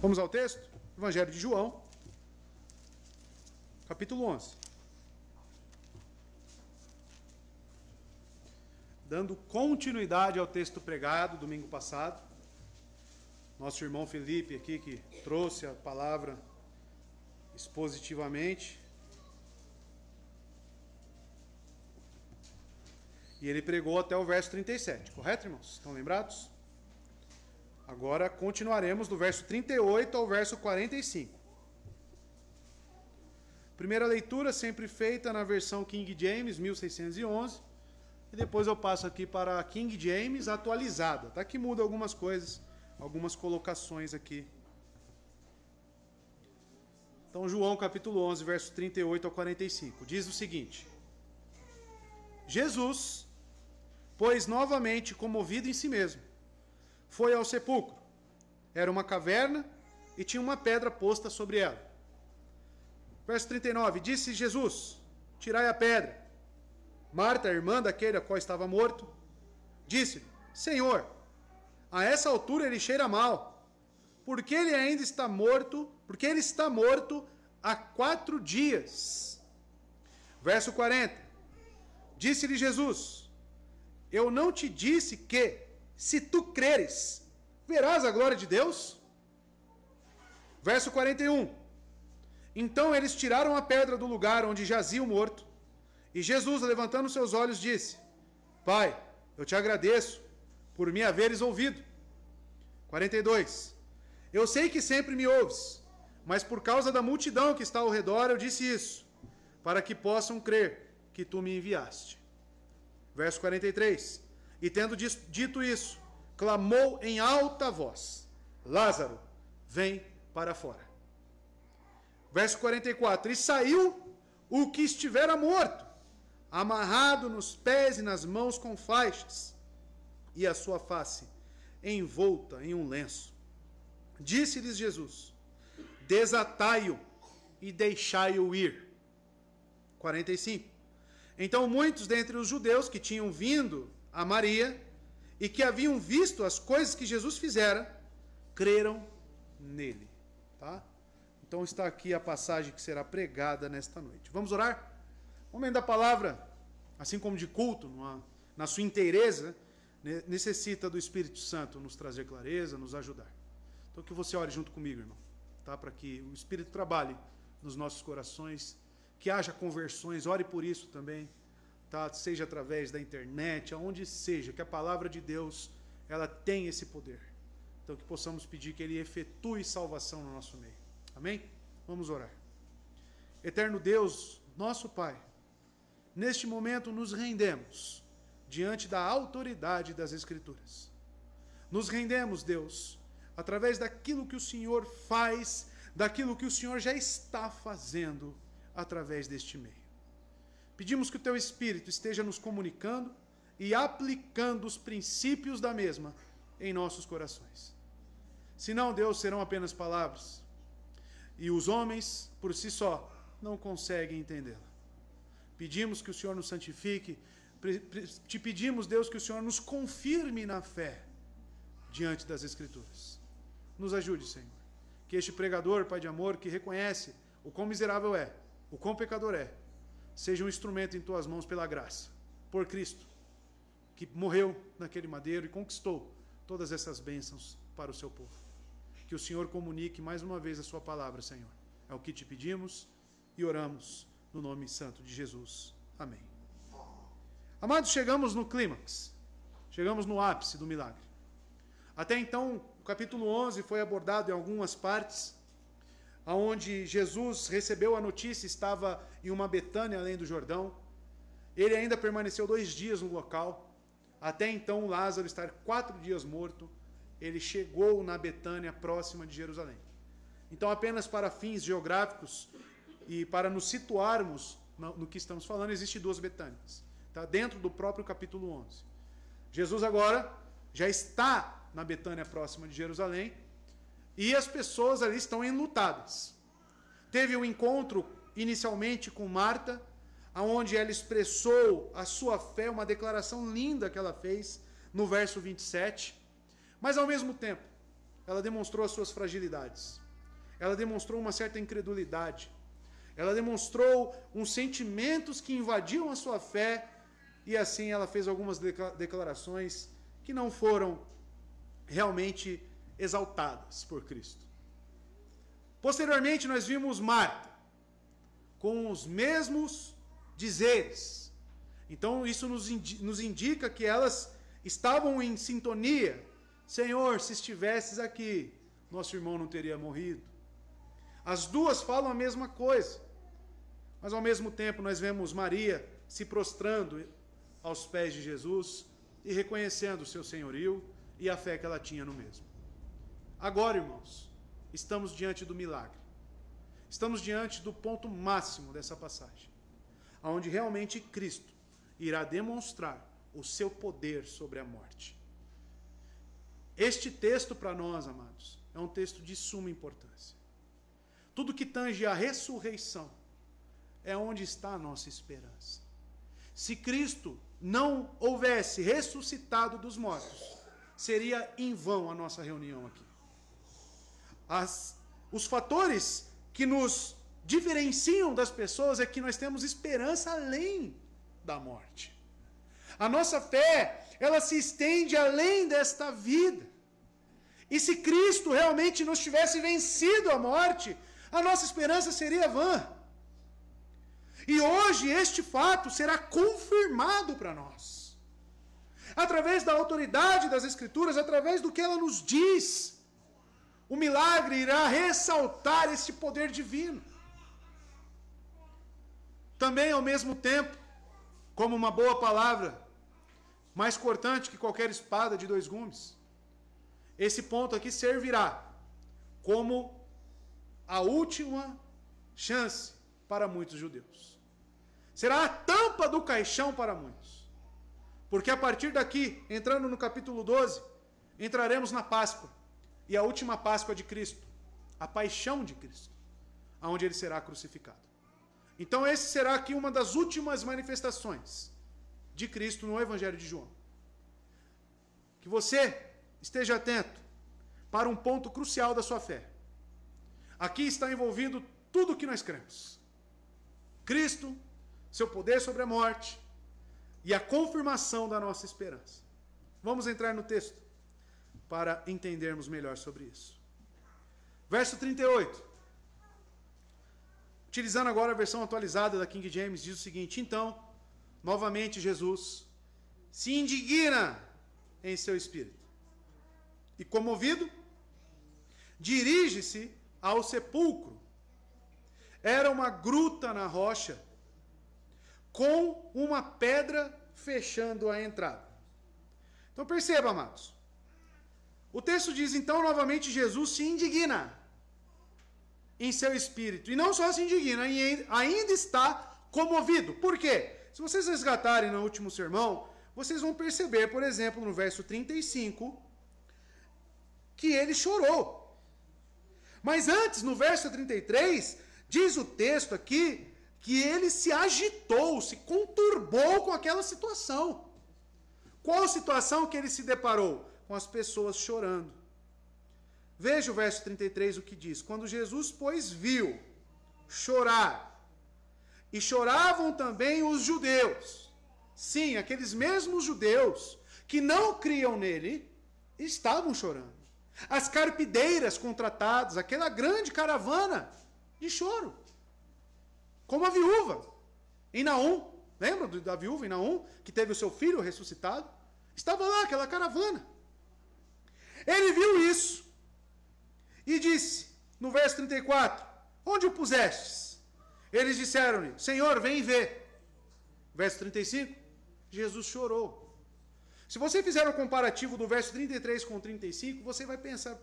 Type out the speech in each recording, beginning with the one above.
Vamos ao texto? Evangelho de João, capítulo 11. Dando continuidade ao texto pregado domingo passado. Nosso irmão Felipe aqui que trouxe a palavra expositivamente. E ele pregou até o verso 37, correto, irmãos? Estão lembrados? Agora continuaremos do verso 38 ao verso 45. Primeira leitura sempre feita na versão King James, 1611. E depois eu passo aqui para a King James atualizada. Tá que muda algumas coisas, algumas colocações aqui. Então João capítulo 11, verso 38 ao 45. Diz o seguinte: Jesus, pois novamente comovido em si mesmo, foi ao sepulcro. Era uma caverna e tinha uma pedra posta sobre ela. Verso 39. Disse Jesus: tirai a pedra. Marta, a irmã daquele a qual estava morto, disse-lhe: Senhor, a essa altura ele cheira mal, porque ele ainda está morto, porque ele está morto há 4 dias. Verso 40. Disse-lhe Jesus: eu não te disse que, se tu creres, verás a glória de Deus? Verso 41. Então eles tiraram a pedra do lugar onde jazia o morto, e Jesus, levantando seus olhos, disse: Pai, eu te agradeço por me haveres ouvido. 42. Eu sei que sempre me ouves, mas por causa da multidão que está ao redor eu disse isso, para que possam crer que tu me enviaste. Verso 43. E tendo dito isso, clamou em alta voz: Lázaro, vem para fora. Verso 44. E saiu o que estivera morto, amarrado nos pés e nas mãos com faixas, e a sua face envolta em um lenço. Disse-lhes Jesus: desatai-o e deixai-o ir. 45. Então muitos dentre os judeus que tinham vindo a Maria e que haviam visto as coisas que Jesus fizera, creram nele. Tá? Então está aqui a passagem que será pregada nesta noite. Vamos orar? O momento da palavra, assim como de culto, na sua inteireza, necessita do Espírito Santo nos trazer clareza, nos ajudar. Então que você ore junto comigo, irmão, tá? Para que o Espírito trabalhe nos nossos corações, que haja conversões, ore por isso também, tá? Seja através da internet, aonde seja, que a palavra de Deus ela tem esse poder. Então que possamos pedir que Ele efetue salvação no nosso meio. Amém? Vamos orar. Eterno Deus, nosso Pai, neste momento nos rendemos diante da autoridade das Escrituras. Nos rendemos, Deus, através daquilo que o Senhor faz, daquilo que o Senhor já está fazendo através deste meio. Pedimos que o Teu Espírito esteja nos comunicando e aplicando os princípios da mesma em nossos corações. Senão, Deus, serão apenas palavras, e os homens, por si só, não conseguem entendê-la. Pedimos que o Senhor nos santifique, te pedimos, Deus, que o Senhor nos confirme na fé diante das Escrituras. Nos ajude, Senhor. Que este pregador, Pai de amor, que reconhece o quão miserável é, o quão pecador é, seja um instrumento em Tuas mãos pela graça, por Cristo, que morreu naquele madeiro e conquistou todas essas bênçãos para o Seu povo. Que o Senhor comunique mais uma vez a Sua palavra, Senhor. É o que te pedimos e oramos no nome santo de Jesus. Amém. Amados, chegamos no clímax. Chegamos no ápice do milagre. Até então, o capítulo 11 foi abordado em algumas partes, onde Jesus recebeu a notícia, estava em uma Betânia além do Jordão. Ele ainda permaneceu 2 dias no local. Até então, Lázaro estar 4 dias morto. Ele chegou na Betânia, próxima de Jerusalém. Então, apenas para fins geográficos e para nos situarmos no que estamos falando, existem 2 Betânias, tá? Dentro do próprio capítulo 11. Jesus agora já está na Betânia, próxima de Jerusalém, e as pessoas ali estão enlutadas. Teve um encontro inicialmente com Marta, onde ela expressou a sua fé, uma declaração linda que ela fez no verso 27. Mas ao mesmo tempo, ela demonstrou as suas fragilidades. Ela demonstrou uma certa incredulidade. Ela demonstrou uns sentimentos que invadiam a sua fé, e assim ela fez algumas declarações que não foram realmente exaltadas por Cristo. Posteriormente, nós vimos Marta, com os mesmos dizeres. Então, isso nos indica que elas estavam em sintonia. Senhor, se estivesses aqui, nosso irmão não teria morrido. As duas falam a mesma coisa. Mas, ao mesmo tempo, nós vemos Maria se prostrando aos pés de Jesus e reconhecendo o seu senhorio e a fé que ela tinha no mesmo. Agora, irmãos, estamos diante do milagre. Estamos diante do ponto máximo dessa passagem, onde realmente Cristo irá demonstrar o seu poder sobre a morte. Este texto para nós, amados, é um texto de suma importância. Tudo que tange a ressurreição é onde está a nossa esperança. Se Cristo não houvesse ressuscitado dos mortos, seria em vão a nossa reunião aqui. Os fatores que nos diferenciam das pessoas é que nós temos esperança além da morte. A nossa fé, ela se estende além desta vida. E se Cristo realmente nos tivesse vencido a morte, a nossa esperança seria vã. E hoje este fato será confirmado para nós. Através da autoridade das Escrituras, através do que ela nos diz, o milagre irá ressaltar esse poder divino. Também, ao mesmo tempo, como uma boa palavra, mais cortante que qualquer espada de 2 gumes, esse ponto aqui servirá como a última chance para muitos judeus. Será a tampa do caixão para muitos. Porque a partir daqui, entrando no capítulo 12, entraremos na Páscoa. E a última Páscoa de Cristo, a paixão de Cristo, onde ele será crucificado. Então esse será aqui uma das últimas manifestações de Cristo no Evangelho de João. Que você esteja atento para um ponto crucial da sua fé. Aqui está envolvido tudo o que nós cremos. Cristo, seu poder sobre a morte e a confirmação da nossa esperança. Vamos entrar no texto para entendermos melhor sobre isso. Verso 38. Utilizando agora a versão atualizada da King James, diz o seguinte: então, novamente Jesus se indigna em seu espírito e, comovido, dirige-se ao sepulcro. Era uma gruta na rocha, com uma pedra fechando a entrada. Então perceba, amados. O texto diz, então, novamente, Jesus se indigna em seu espírito. E não só se indigna, ainda está comovido. Por quê? Se vocês resgatarem no último sermão, vocês vão perceber, por exemplo, no verso 35, que ele chorou. Mas antes, no verso 33, diz o texto aqui que ele se agitou, se conturbou com aquela situação. Qual situação que ele se deparou? Com as pessoas chorando. Veja o verso 33, o que diz. Quando Jesus, pois, viu chorar, e choravam também os judeus. Sim, aqueles mesmos judeus que não criam nele, estavam chorando. As carpideiras contratadas, aquela grande caravana de choro. Como a viúva em Naum. Lembra da viúva em Naum, que teve o seu filho ressuscitado? Estava lá, aquela caravana. Ele viu isso e disse, no verso 34, onde o pusestes? Eles disseram-lhe, Senhor, vem e vê. Verso 35, Jesus chorou. Se você fizer o comparativo do verso 33 com 35, você vai pensar,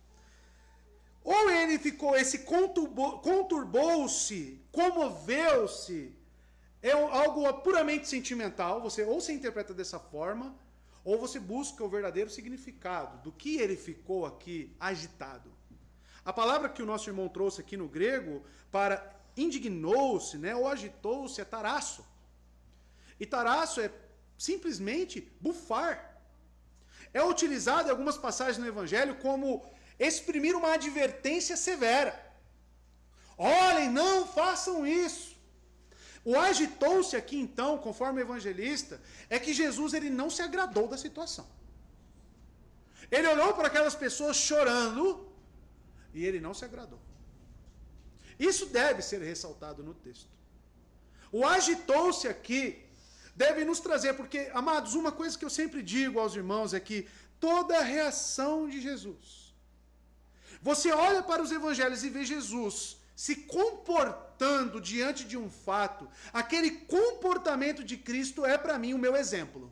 ou ele ficou, conturbou-se, comoveu-se, é algo puramente sentimental, você ou se interpreta dessa forma, ou você busca o verdadeiro significado do que ele ficou aqui agitado. A palavra que o nosso irmão trouxe aqui no grego para indignou-se, né, ou agitou-se, é tarasso. E tarasso é simplesmente bufar. É utilizado em algumas passagens no Evangelho como exprimir uma advertência severa. Olhem, não façam isso. O agitou-se aqui então, conforme o evangelista, é que Jesus ele não se agradou da situação. Ele olhou para aquelas pessoas chorando e ele não se agradou. Isso deve ser ressaltado no texto. O agitou-se aqui deve nos trazer, porque, amados, uma coisa que eu sempre digo aos irmãos é que toda a reação de Jesus, você olha para os evangelhos e vê Jesus se comportando diante de um fato, aquele comportamento de Cristo é para mim o meu exemplo.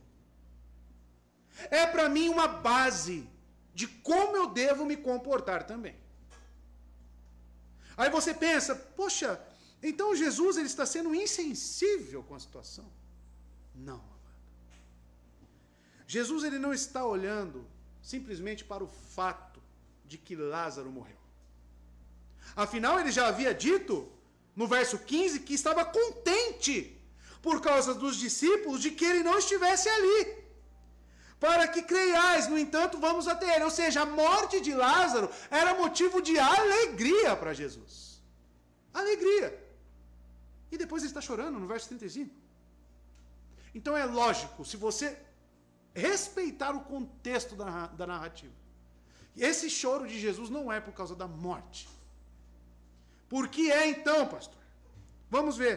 É para mim uma base de como eu devo me comportar também. Aí você pensa, poxa, então Jesus ele está sendo insensível com a situação. Não, amado. Jesus ele não está olhando simplesmente para o fato de que Lázaro morreu. Afinal, ele já havia dito, no verso 15, que estava contente por causa dos discípulos de que ele não estivesse ali. Para que creiais, no entanto, vamos até ele. Ou seja, a morte de Lázaro era motivo de alegria para Jesus. Alegria. E depois ele está chorando no verso 35. Então é lógico, se você respeitar o contexto da narrativa, esse choro de Jesus não é por causa da morte. Por que é então, pastor? Vamos ver.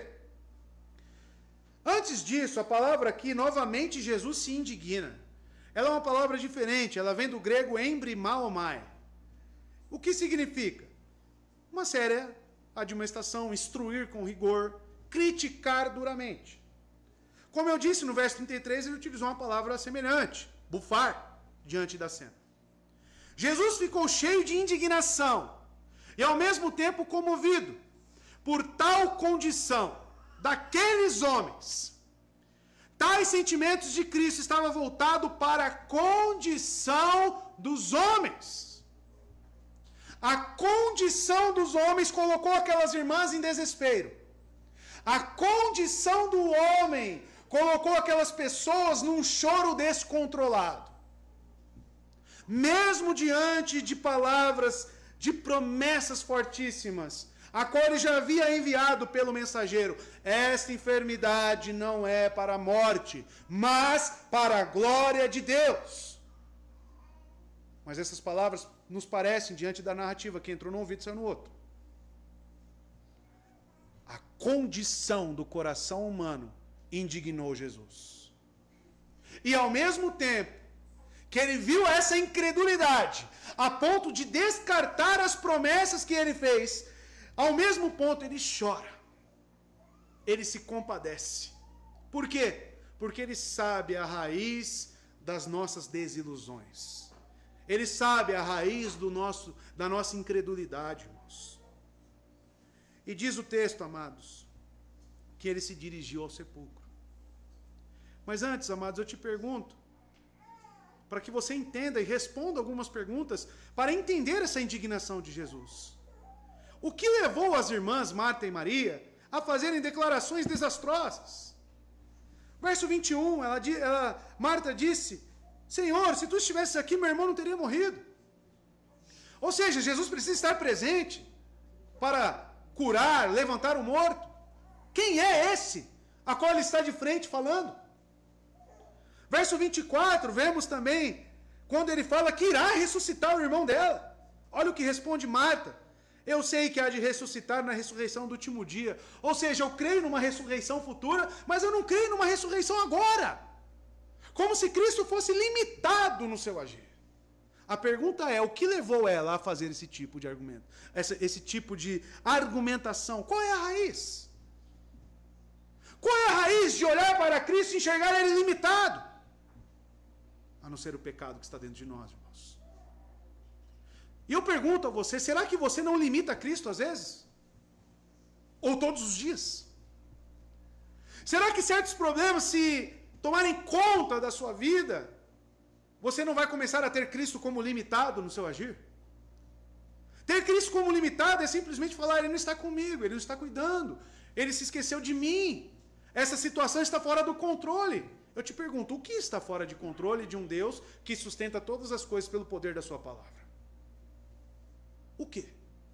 Antes disso, a palavra aqui, novamente, Jesus se indigna. Ela é uma palavra diferente, ela vem do grego embrimauomai. O que significa? Uma séria admoestação, instruir com rigor, criticar duramente. Como eu disse no verso 33, ele utilizou uma palavra semelhante, bufar, diante da cena. Jesus ficou cheio de indignação e ao mesmo tempo comovido por tal condição daqueles homens. Tais sentimentos de Cristo estavam voltados para a condição dos homens. A condição dos homens colocou aquelas irmãs em desespero. A condição do homem colocou aquelas pessoas num choro descontrolado. Mesmo diante de palavras, de promessas fortíssimas, a qual ele já havia enviado pelo mensageiro. Esta enfermidade não é para a morte, mas para a glória de Deus. Mas essas palavras nos parecem, diante da narrativa, que entrou num ouvido e saiu no outro. A condição do coração humano indignou Jesus. E ao mesmo tempo que ele viu essa incredulidade, a ponto de descartar as promessas que ele fez, ao mesmo ponto ele chora. Ele se compadece. Por quê? Porque ele sabe a raiz das nossas desilusões. Ele sabe a raiz da nossa incredulidade, irmãos. E diz o texto, amados, que ele se dirigiu ao sepulcro. Mas antes, amados, eu te pergunto, para que você entenda e responda algumas perguntas, para entender essa indignação de Jesus. O que levou as irmãs Marta e Maria a fazerem declarações desastrosas? Verso 21, Marta disse, Senhor, se tu estivesses aqui, meu irmão não teria morrido. Ou seja, Jesus precisa estar presente para curar, levantar o morto. Quem é esse a qual ele está de frente falando? Verso 24, vemos também, quando ele fala que irá ressuscitar o irmão dela. Olha o que responde Marta. Eu sei que há de ressuscitar na ressurreição do último dia. Ou seja, eu creio numa ressurreição futura, mas eu não creio numa ressurreição agora. Como se Cristo fosse limitado no seu agir. A pergunta é, o que levou ela a fazer esse tipo de argumento? Esse tipo de argumentação? Qual é a raiz? Qual é a raiz de olhar para Cristo e enxergar ele limitado? A não ser o pecado que está dentro de nós, irmãos. E eu pergunto a você, será que você não limita Cristo às vezes? Ou todos os dias? Será que certos problemas, se tomarem conta da sua vida, você não vai começar a ter Cristo como limitado no seu agir? Ter Cristo como limitado é simplesmente falar, ele não está comigo, ele não está cuidando, ele se esqueceu de mim, essa situação está fora do controle. Eu te pergunto, o que está fora de controle de um Deus que sustenta todas as coisas pelo poder da sua palavra? o quê?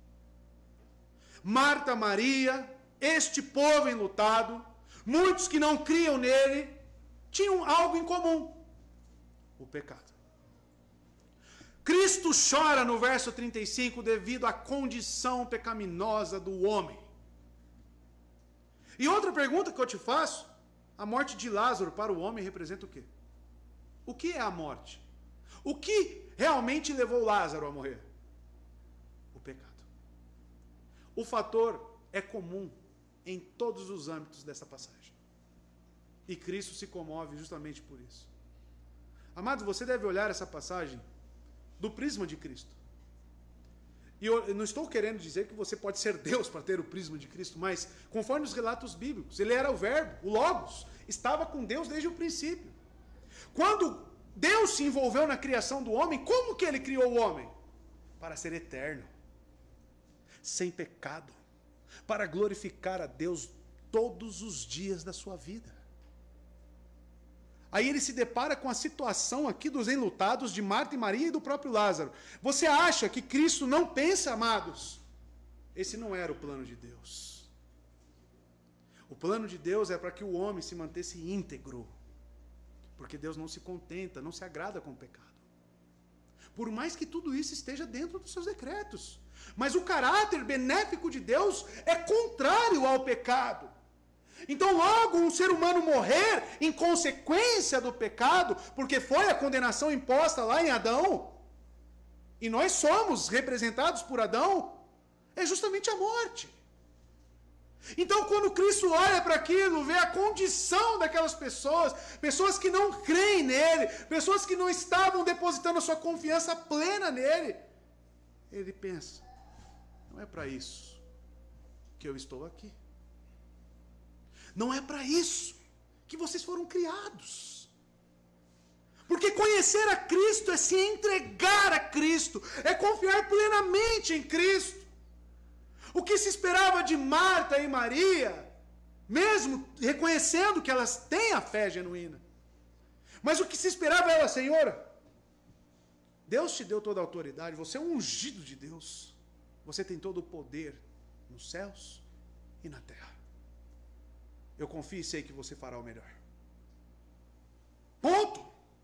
Marta, Maria, este povo enlutado, muitos que não criam nele, tinham algo em comum: o pecado. Cristo chora no verso 35 devido à condição pecaminosa do homem. E outra pergunta que eu te faço: a morte de Lázaro para o homem representa o quê? O que é a morte? O que realmente levou Lázaro a morrer? O pecado. O fator é comum em todos os âmbitos dessa passagem. E Cristo se comove justamente por isso. Amados, você deve olhar essa passagem do prisma de Cristo. E eu não estou querendo dizer que você pode ser Deus para ter o prisma de Cristo, mas conforme os relatos bíblicos, ele era o verbo, o Logos, estava com Deus desde o princípio. Quando Deus se envolveu na criação do homem, como que ele criou o homem? Para ser eterno, sem pecado, para glorificar a Deus todos os dias da sua vida. Aí ele se depara com a situação aqui dos enlutados de Marta e Maria e do próprio Lázaro. Você acha que Cristo não pensa, amados? Esse não era o plano de Deus. O plano de Deus é para que o homem se mantesse íntegro. Porque Deus não se contenta, não se agrada com o pecado. Por mais que tudo isso esteja dentro dos seus decretos. Mas o caráter benéfico de Deus é contrário ao pecado. Então, logo, um ser humano morrer em consequência do pecado, porque foi a condenação imposta lá em Adão, e nós somos representados por Adão, é justamente a morte. Então, quando Cristo olha para aquilo, vê a condição daquelas pessoas, pessoas que não creem nele, pessoas que não estavam depositando a sua confiança plena nele, ele pensa: não é para isso que eu estou aqui. Não é para isso que vocês foram criados. Porque conhecer a Cristo é se entregar a Cristo, é confiar plenamente em Cristo. O que se esperava de Marta e Maria, mesmo reconhecendo que elas têm a fé genuína, mas o que se esperava era: Senhora, Deus te deu toda a autoridade, você é um ungido de Deus, você tem todo o poder nos céus e na terra. Eu confio e sei que você fará o melhor. Ponto.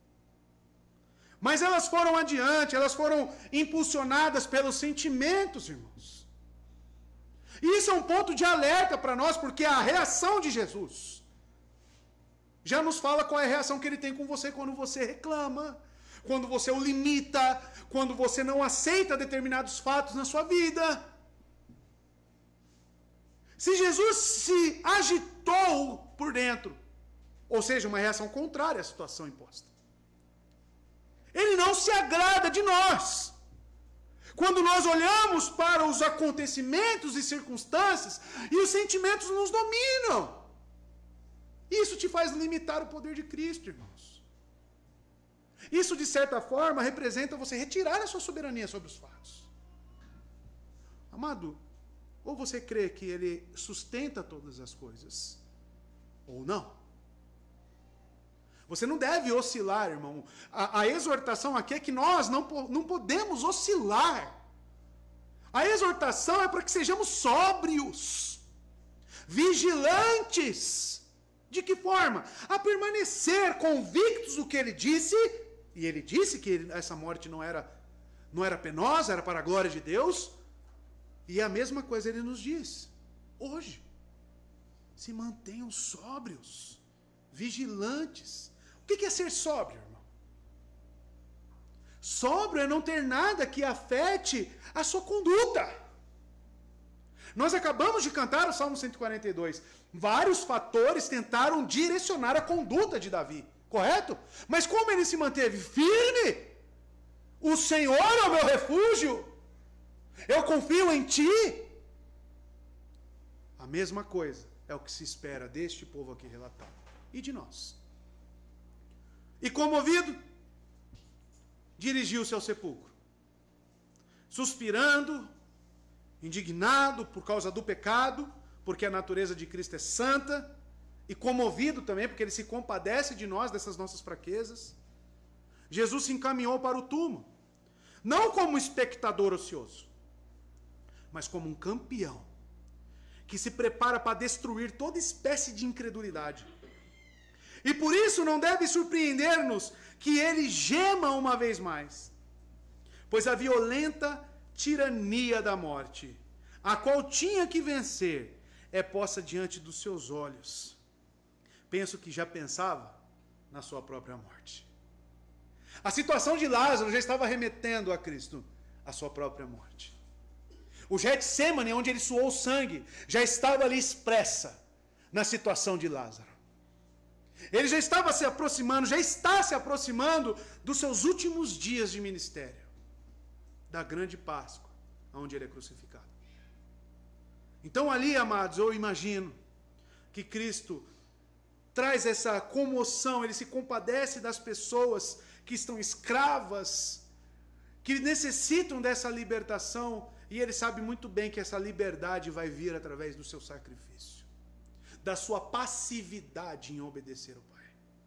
Mas elas foram adiante, elas foram impulsionadas pelos sentimentos, irmãos. E isso é um ponto de alerta para nós, porque a reação de Jesus já nos fala qual é a reação que ele tem com você quando você reclama, quando você o limita, quando você não aceita determinados fatos na sua vida. Se Jesus se agitou por dentro, ou seja, uma reação contrária à situação imposta, ele não se agrada de nós. Quando nós olhamos para os acontecimentos e circunstâncias e os sentimentos nos dominam, isso te faz limitar o poder de Cristo, irmãos. Isso, de certa forma, representa você retirar a sua soberania sobre os fatos. Amado, ou você crê que ele sustenta todas as coisas, ou não. Você não deve oscilar, irmão. A exortação aqui é que nós não podemos oscilar. A exortação é para que sejamos sóbrios, vigilantes. De que forma? A permanecer convictos do que ele disse, e ele disse que essa morte não era penosa, era para a glória de Deus. E a mesma coisa ele nos diz hoje: se mantenham sóbrios, vigilantes. O que é ser sóbrio, irmão? Sóbrio é não ter nada que afete a sua conduta. Nós acabamos de cantar o Salmo 142. Vários fatores tentaram direcionar a conduta de Davi, correto? Mas como ele se manteve firme? O Senhor é o meu refúgio, eu confio em ti. A mesma coisa é o que se espera deste povo aqui relatado e de nós. E comovido, dirigiu-se ao sepulcro, suspirando, indignado por causa do pecado, porque a natureza de Cristo é santa, e comovido também porque ele se compadece de nós, dessas nossas fraquezas. Jesus se encaminhou para o túmulo, não como espectador ocioso, mas como um campeão que se prepara para destruir toda espécie de incredulidade. E por isso não deve surpreender-nos que ele gema uma vez mais, pois a violenta tirania da morte, a qual tinha que vencer, é posta diante dos seus olhos. Penso que já pensava na sua própria morte. A situação de Lázaro já estava remetendo a Cristo, a sua própria morte. O Getsêmani, onde ele suou sangue, já estava ali expressa na situação de Lázaro. Ele já estava se aproximando, já está se aproximando dos seus últimos dias de ministério, da grande Páscoa, onde ele é crucificado. Então ali, amados, eu imagino que Cristo traz essa comoção, ele se compadece das pessoas que estão escravas, que necessitam dessa libertação, e ele sabe muito bem que essa liberdade vai vir através do seu sacrifício, da sua passividade em obedecer ao Pai.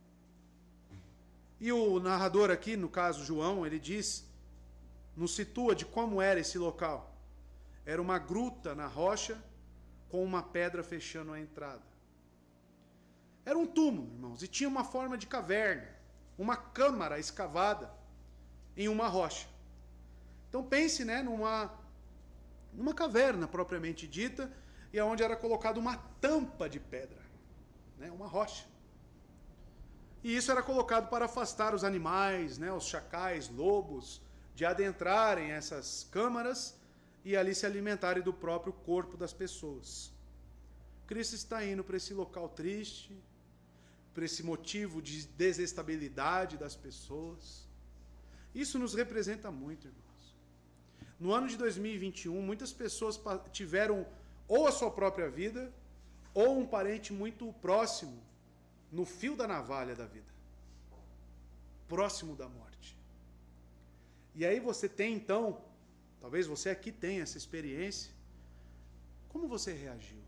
E o narrador aqui, no caso João, ele diz, nos situa de como era esse local. Era uma gruta na rocha, com uma pedra fechando a entrada. Era um túmulo, irmãos, e tinha uma forma de caverna, uma câmara escavada em uma rocha. Então pense, né, numa caverna propriamente dita, e onde era colocada uma tampa de pedra, né, uma rocha. E isso era colocado para afastar os animais, né, os chacais, lobos, de adentrarem essas câmaras e ali se alimentarem do próprio corpo das pessoas. Cristo está indo para esse local triste, por esse motivo de desestabilidade das pessoas. Isso nos representa muito, irmãos. No ano de 2021, muitas pessoas tiveram ou a sua própria vida, ou um parente muito próximo, no fio da navalha da vida, próximo da morte. E aí você tem então, talvez você aqui tenha essa experiência, como você reagiu?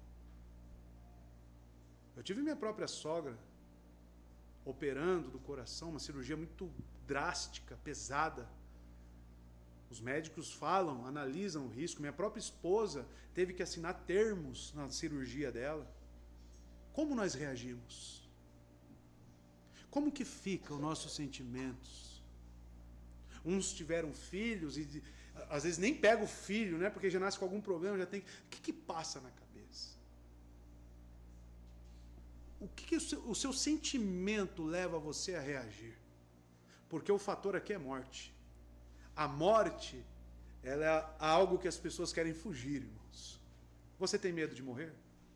Eu tive minha própria sogra operando do coração, uma cirurgia muito drástica, pesada. Os médicos falam, analisam o risco. Minha própria esposa teve que assinar termos na cirurgia dela. Como nós reagimos? Como que ficam os nossos sentimentos? Uns tiveram filhos e às vezes nem pega o filho, né? Porque já nasce com algum problema, já tem. O que passa na cabeça? O que o seu sentimento leva você a reagir? Porque o fator aqui é morte. A morte, ela é algo que as pessoas querem fugir, irmãos. Você tem medo de morrer?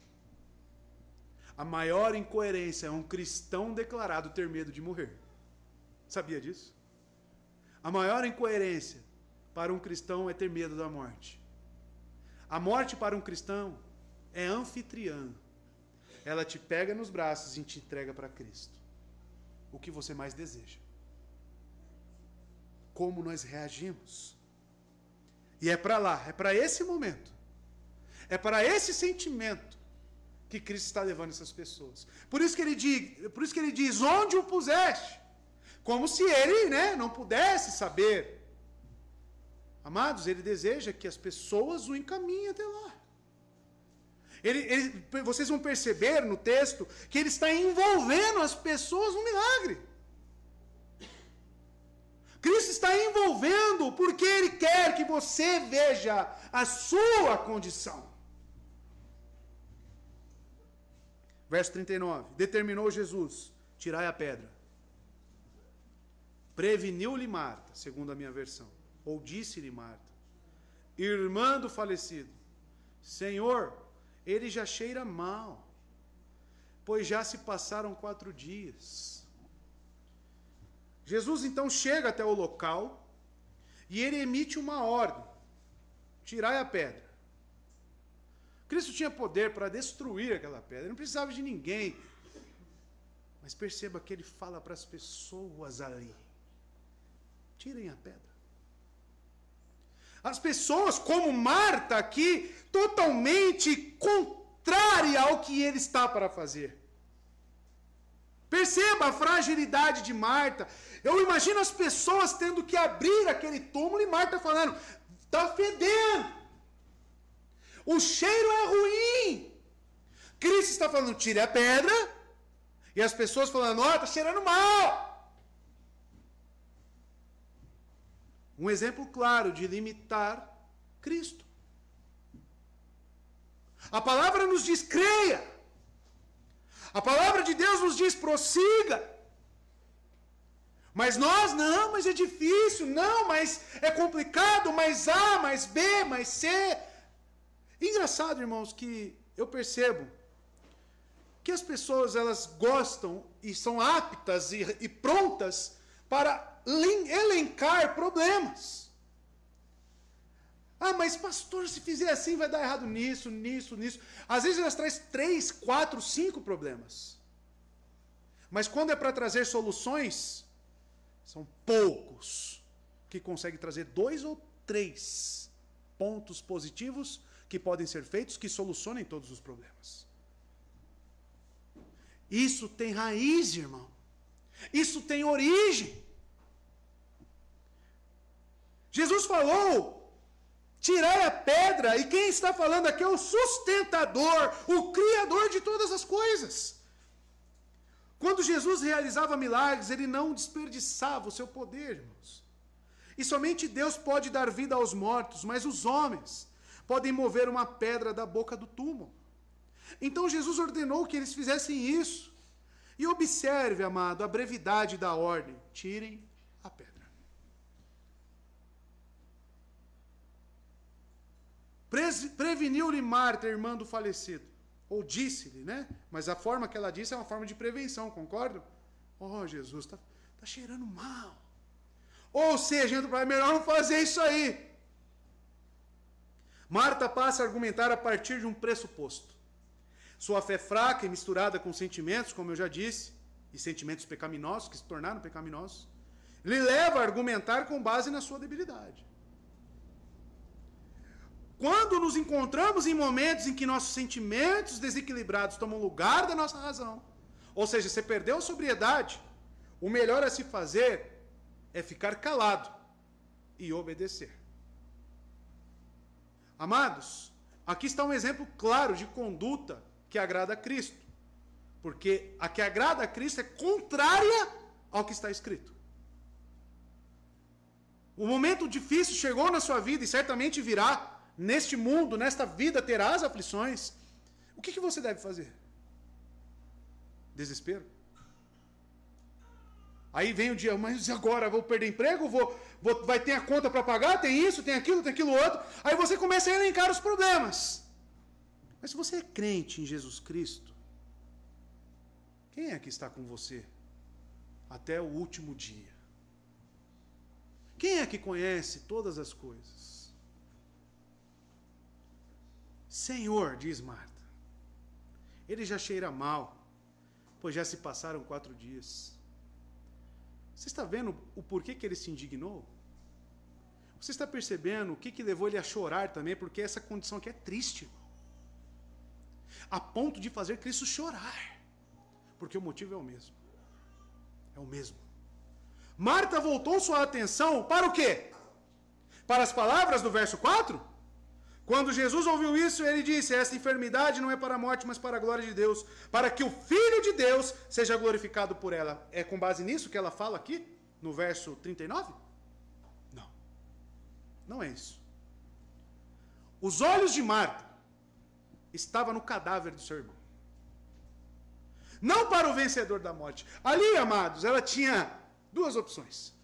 A maior incoerência é um cristão declarado ter medo de morrer. Sabia disso? A maior incoerência para um cristão é ter medo da morte. A morte para um cristão é anfitriã. Ela te pega nos braços e te entrega para Cristo. O que você mais deseja? Como nós reagimos? E é para lá, é para esse momento, é para esse sentimento que Cristo está levando essas pessoas. Por isso que ele diz, onde o puseste? Como se ele, né, não pudesse saber. Amados, ele deseja que as pessoas o encaminhem até lá. Vocês vão perceber no texto que ele está envolvendo as pessoas no milagre. Cristo está envolvendo porque ele quer que você veja a sua condição. Verso 39. Determinou Jesus, tirai a pedra. Preveniu-lhe Marta, segundo a minha versão. Ou disse-lhe Marta, irmã do falecido, Senhor, ele já cheira mal, pois já se passaram 4 dias. Jesus então chega até o local e ele emite uma ordem, tirai a pedra. Cristo tinha poder para destruir aquela pedra, ele não precisava de ninguém. Mas perceba que ele fala para as pessoas ali, tirem a pedra. As pessoas, como Marta aqui, totalmente contrária ao que ele está para fazer. Perceba a fragilidade de Marta. Eu imagino as pessoas tendo que abrir aquele túmulo e Marta falando, está fedendo. O cheiro é ruim. Cristo está falando, tire a pedra, e as pessoas falando, está cheirando mal. Um exemplo claro de limitar Cristo. A palavra nos diz, creia. A palavra de Deus nos diz, prossiga. Mas nós, não, mas é difícil, não, mas é complicado, mais A, mais B, mais C. Engraçado, irmãos, que eu percebo que as pessoas, elas gostam e são aptas e prontas para elencar problemas. Mas pastor, se fizer assim vai dar errado nisso, nisso, nisso. Às vezes elas trazem 3, 4, 5 problemas. Mas quando é para trazer soluções, são poucos que conseguem trazer 2 ou 3 pontos positivos que podem ser feitos, que solucionem todos os problemas. Isso tem raiz, irmão. Isso tem origem. Jesus falou, tirai a pedra, e quem está falando aqui é o sustentador, o criador de todas as coisas. Quando Jesus realizava milagres, ele não desperdiçava o seu poder, irmãos. E somente Deus pode dar vida aos mortos, mas os homens podem mover uma pedra da boca do túmulo. Então Jesus ordenou que eles fizessem isso. E observe, amado, a brevidade da ordem. Tirem a pedra. Preveniu-lhe Marta, irmã do falecido. Ou disse-lhe, né? Mas a forma que ela disse é uma forma de prevenção, concordam? Jesus, tá cheirando mal. Ou seja, é melhor não fazer isso aí. Marta passa a argumentar a partir de um pressuposto. Sua fé fraca e misturada com sentimentos, como eu já disse, e sentimentos pecaminosos, que se tornaram pecaminosos, lhe leva a argumentar com base na sua debilidade. Quando nos encontramos em momentos em que nossos sentimentos desequilibrados tomam lugar da nossa razão, ou seja, você perdeu a sobriedade, o melhor a se fazer é ficar calado e obedecer. Amados, aqui está um exemplo claro de conduta que agrada a Cristo. Porque a que agrada a Cristo é contrária ao que está escrito. O momento difícil chegou na sua vida e certamente virá. Neste mundo, nesta vida, terá as aflições. O que você deve fazer? Desespero. Aí vem o dia, mas agora vou perder emprego? Vai ter a conta para pagar? Tem isso, tem aquilo outro. Aí você começa a elencar os problemas. Mas se você é crente em Jesus Cristo, quem é que está com você até o último dia? Quem é que conhece todas as coisas? Senhor, diz Marta, ele já cheira mal, pois já se passaram 4 dias. Você está vendo o porquê que ele se indignou? Você está percebendo o que levou ele a chorar também? Porque essa condição aqui é triste, a ponto de fazer Cristo chorar. Porque o motivo é o mesmo. É o mesmo. Marta voltou sua atenção para o quê? Para as palavras do verso 4? Quando Jesus ouviu isso, ele disse, essa enfermidade não é para a morte, mas para a glória de Deus, para que o Filho de Deus seja glorificado por ela. É com base nisso que ela fala aqui, no verso 39? Não. Não é isso. Os olhos de Marta estavam no cadáver do seu irmão. Não para o vencedor da morte. Ali, amados, ela tinha 2 opções.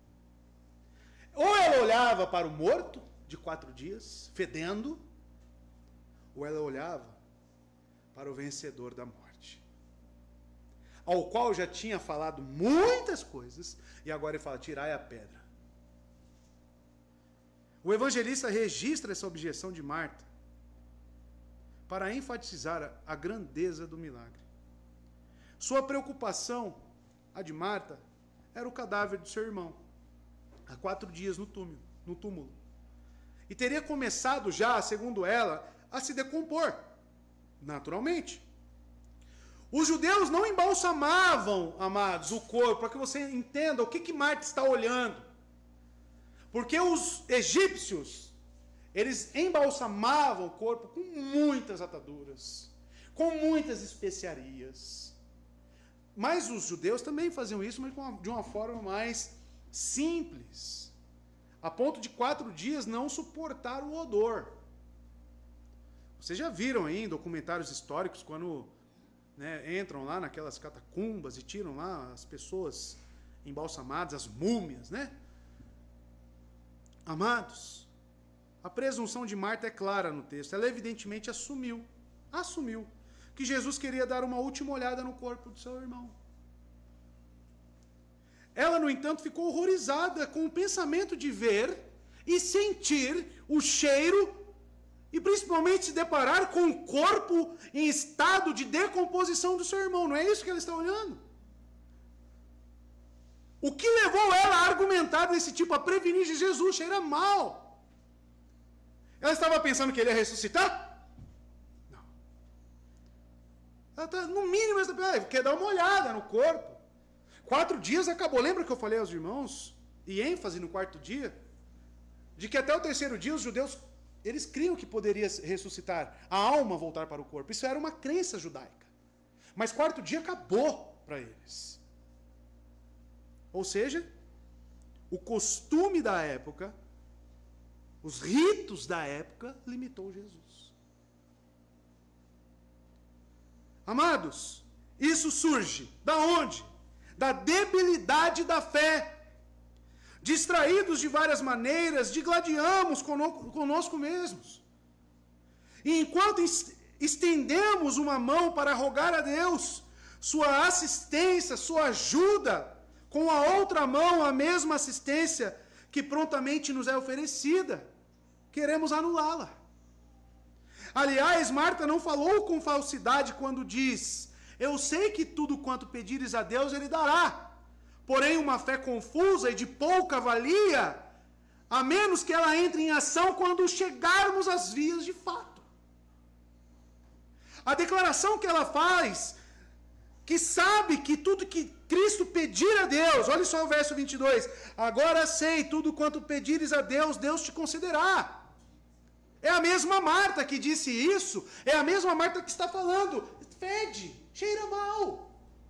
Ou ela olhava para o morto, de 4 dias, fedendo, ou ela olhava para o vencedor da morte, ao qual já tinha falado muitas coisas, e agora ele fala, tirai a pedra. O evangelista registra essa objeção de Marta para enfatizar a grandeza do milagre. Sua preocupação, a de Marta, era o cadáver do seu irmão, há 4 dias no túmulo. E teria começado já, segundo ela, a se decompor, naturalmente. Os judeus não embalsamavam, amados, o corpo, para que você entenda o que Marta está olhando. Porque os egípcios, Eles embalsamavam o corpo com muitas ataduras, com muitas especiarias. Mas os judeus também faziam isso, mas de uma forma mais simples, a ponto de 4 dias não suportar o odor. Vocês já viram aí em documentários históricos, quando entram lá naquelas catacumbas e tiram lá as pessoas embalsamadas, as múmias, né? Amados, a presunção de Marta é clara no texto. Ela evidentemente assumiu que Jesus queria dar uma última olhada no corpo do seu irmão. Ela, no entanto, ficou horrorizada com o pensamento de ver e sentir o cheiro e principalmente se deparar com o corpo em estado de decomposição do seu irmão. Não é isso que ela está olhando? O que levou ela a argumentar desse tipo, a prevenir de Jesus? Cheira mal. Ela estava pensando que ele ia ressuscitar? Ela tá, no mínimo, ela quer dar uma olhada no corpo. 4 dias acabou. Lembra que eu falei aos irmãos, e ênfase no 4º dia, de que até o 3º dia os judeus, eles criam que poderia ressuscitar, a alma voltar para o corpo. Isso era uma crença judaica. Mas 4º dia acabou para eles. Ou seja, o costume da época, os ritos da época, limitou Jesus. Amados, isso surge da onde? Da debilidade da fé. Distraídos de várias maneiras, digladiamos conosco mesmos. E enquanto estendemos uma mão para rogar a Deus sua assistência, sua ajuda, com a outra mão a mesma assistência que prontamente nos é oferecida, queremos anulá-la. Aliás, Marta não falou com falsidade quando diz: eu sei que tudo quanto pedires a Deus, Ele dará. Porém, uma fé confusa e de pouca valia, a menos que ela entre em ação quando chegarmos às vias de fato. A declaração que ela faz, que sabe que tudo que Cristo pedir a Deus, olha só o verso 22, agora sei, tudo quanto pedires a Deus, Deus te concederá. É a mesma Marta que disse isso, é a mesma Marta que está falando, fede, cheira mal.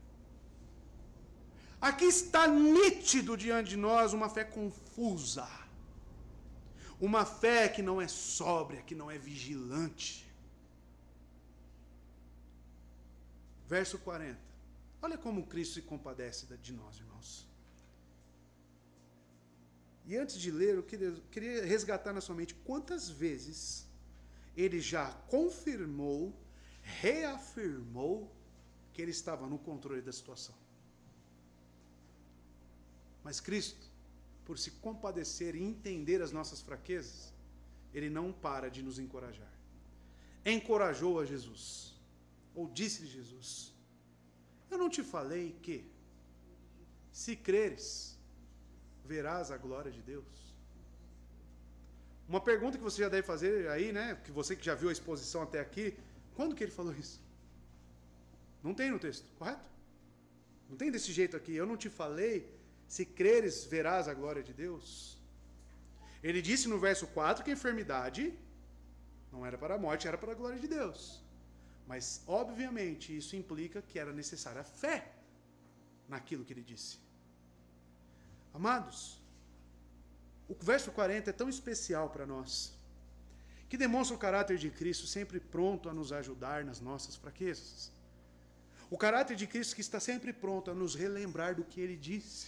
Aqui está nítido diante de nós uma fé confusa, uma fé que não é sóbria, que não é vigilante. Verso 40, olha como Cristo se compadece de nós, irmãos. E antes de ler, eu queria resgatar na sua mente quantas vezes ele já confirmou, reafirmou que ele estava no controle da situação. Mas Cristo, por se compadecer e entender as nossas fraquezas, ele não para de nos encorajar. Encorajou a Jesus, ou disse-lhe Jesus: eu não te falei que, se creres, verás a glória de Deus? Uma pergunta que você já deve fazer aí, né? Que você que já viu a exposição até aqui, quando que ele falou isso? Não tem no texto, correto? Não tem desse jeito aqui. Eu não te falei, se creres, verás a glória de Deus? Ele disse no verso 4 que a enfermidade não era para a morte, era para a glória de Deus. Mas, obviamente, isso implica que era necessária fé naquilo que ele disse. Amados, o verso 40 é tão especial para nós, que demonstra o caráter de Cristo sempre pronto a nos ajudar nas nossas fraquezas. O caráter de Cristo que está sempre pronto a nos relembrar do que Ele disse.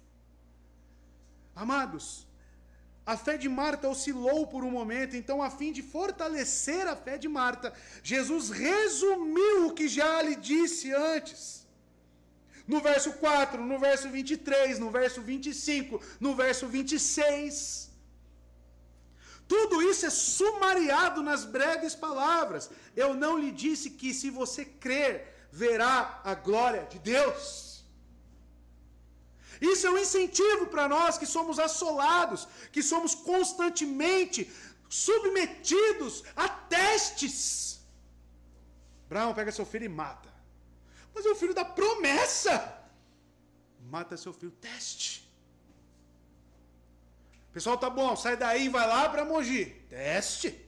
Amados, a fé de Marta oscilou por um momento, então, a fim de fortalecer a fé de Marta, Jesus resumiu o que já lhe disse antes. No verso 4, no verso 23, no verso 25, no verso 26. Tudo isso é sumariado nas breves palavras. Eu não lhe disse que se você crer, verá a glória de Deus. Isso é um incentivo para nós que somos assolados, que somos constantemente submetidos a testes. Abraão pega seu filho e mata. Mas é o filho da promessa. Mata seu filho, teste. Pessoal, tá bom, sai daí e vai lá para Mogi. Teste.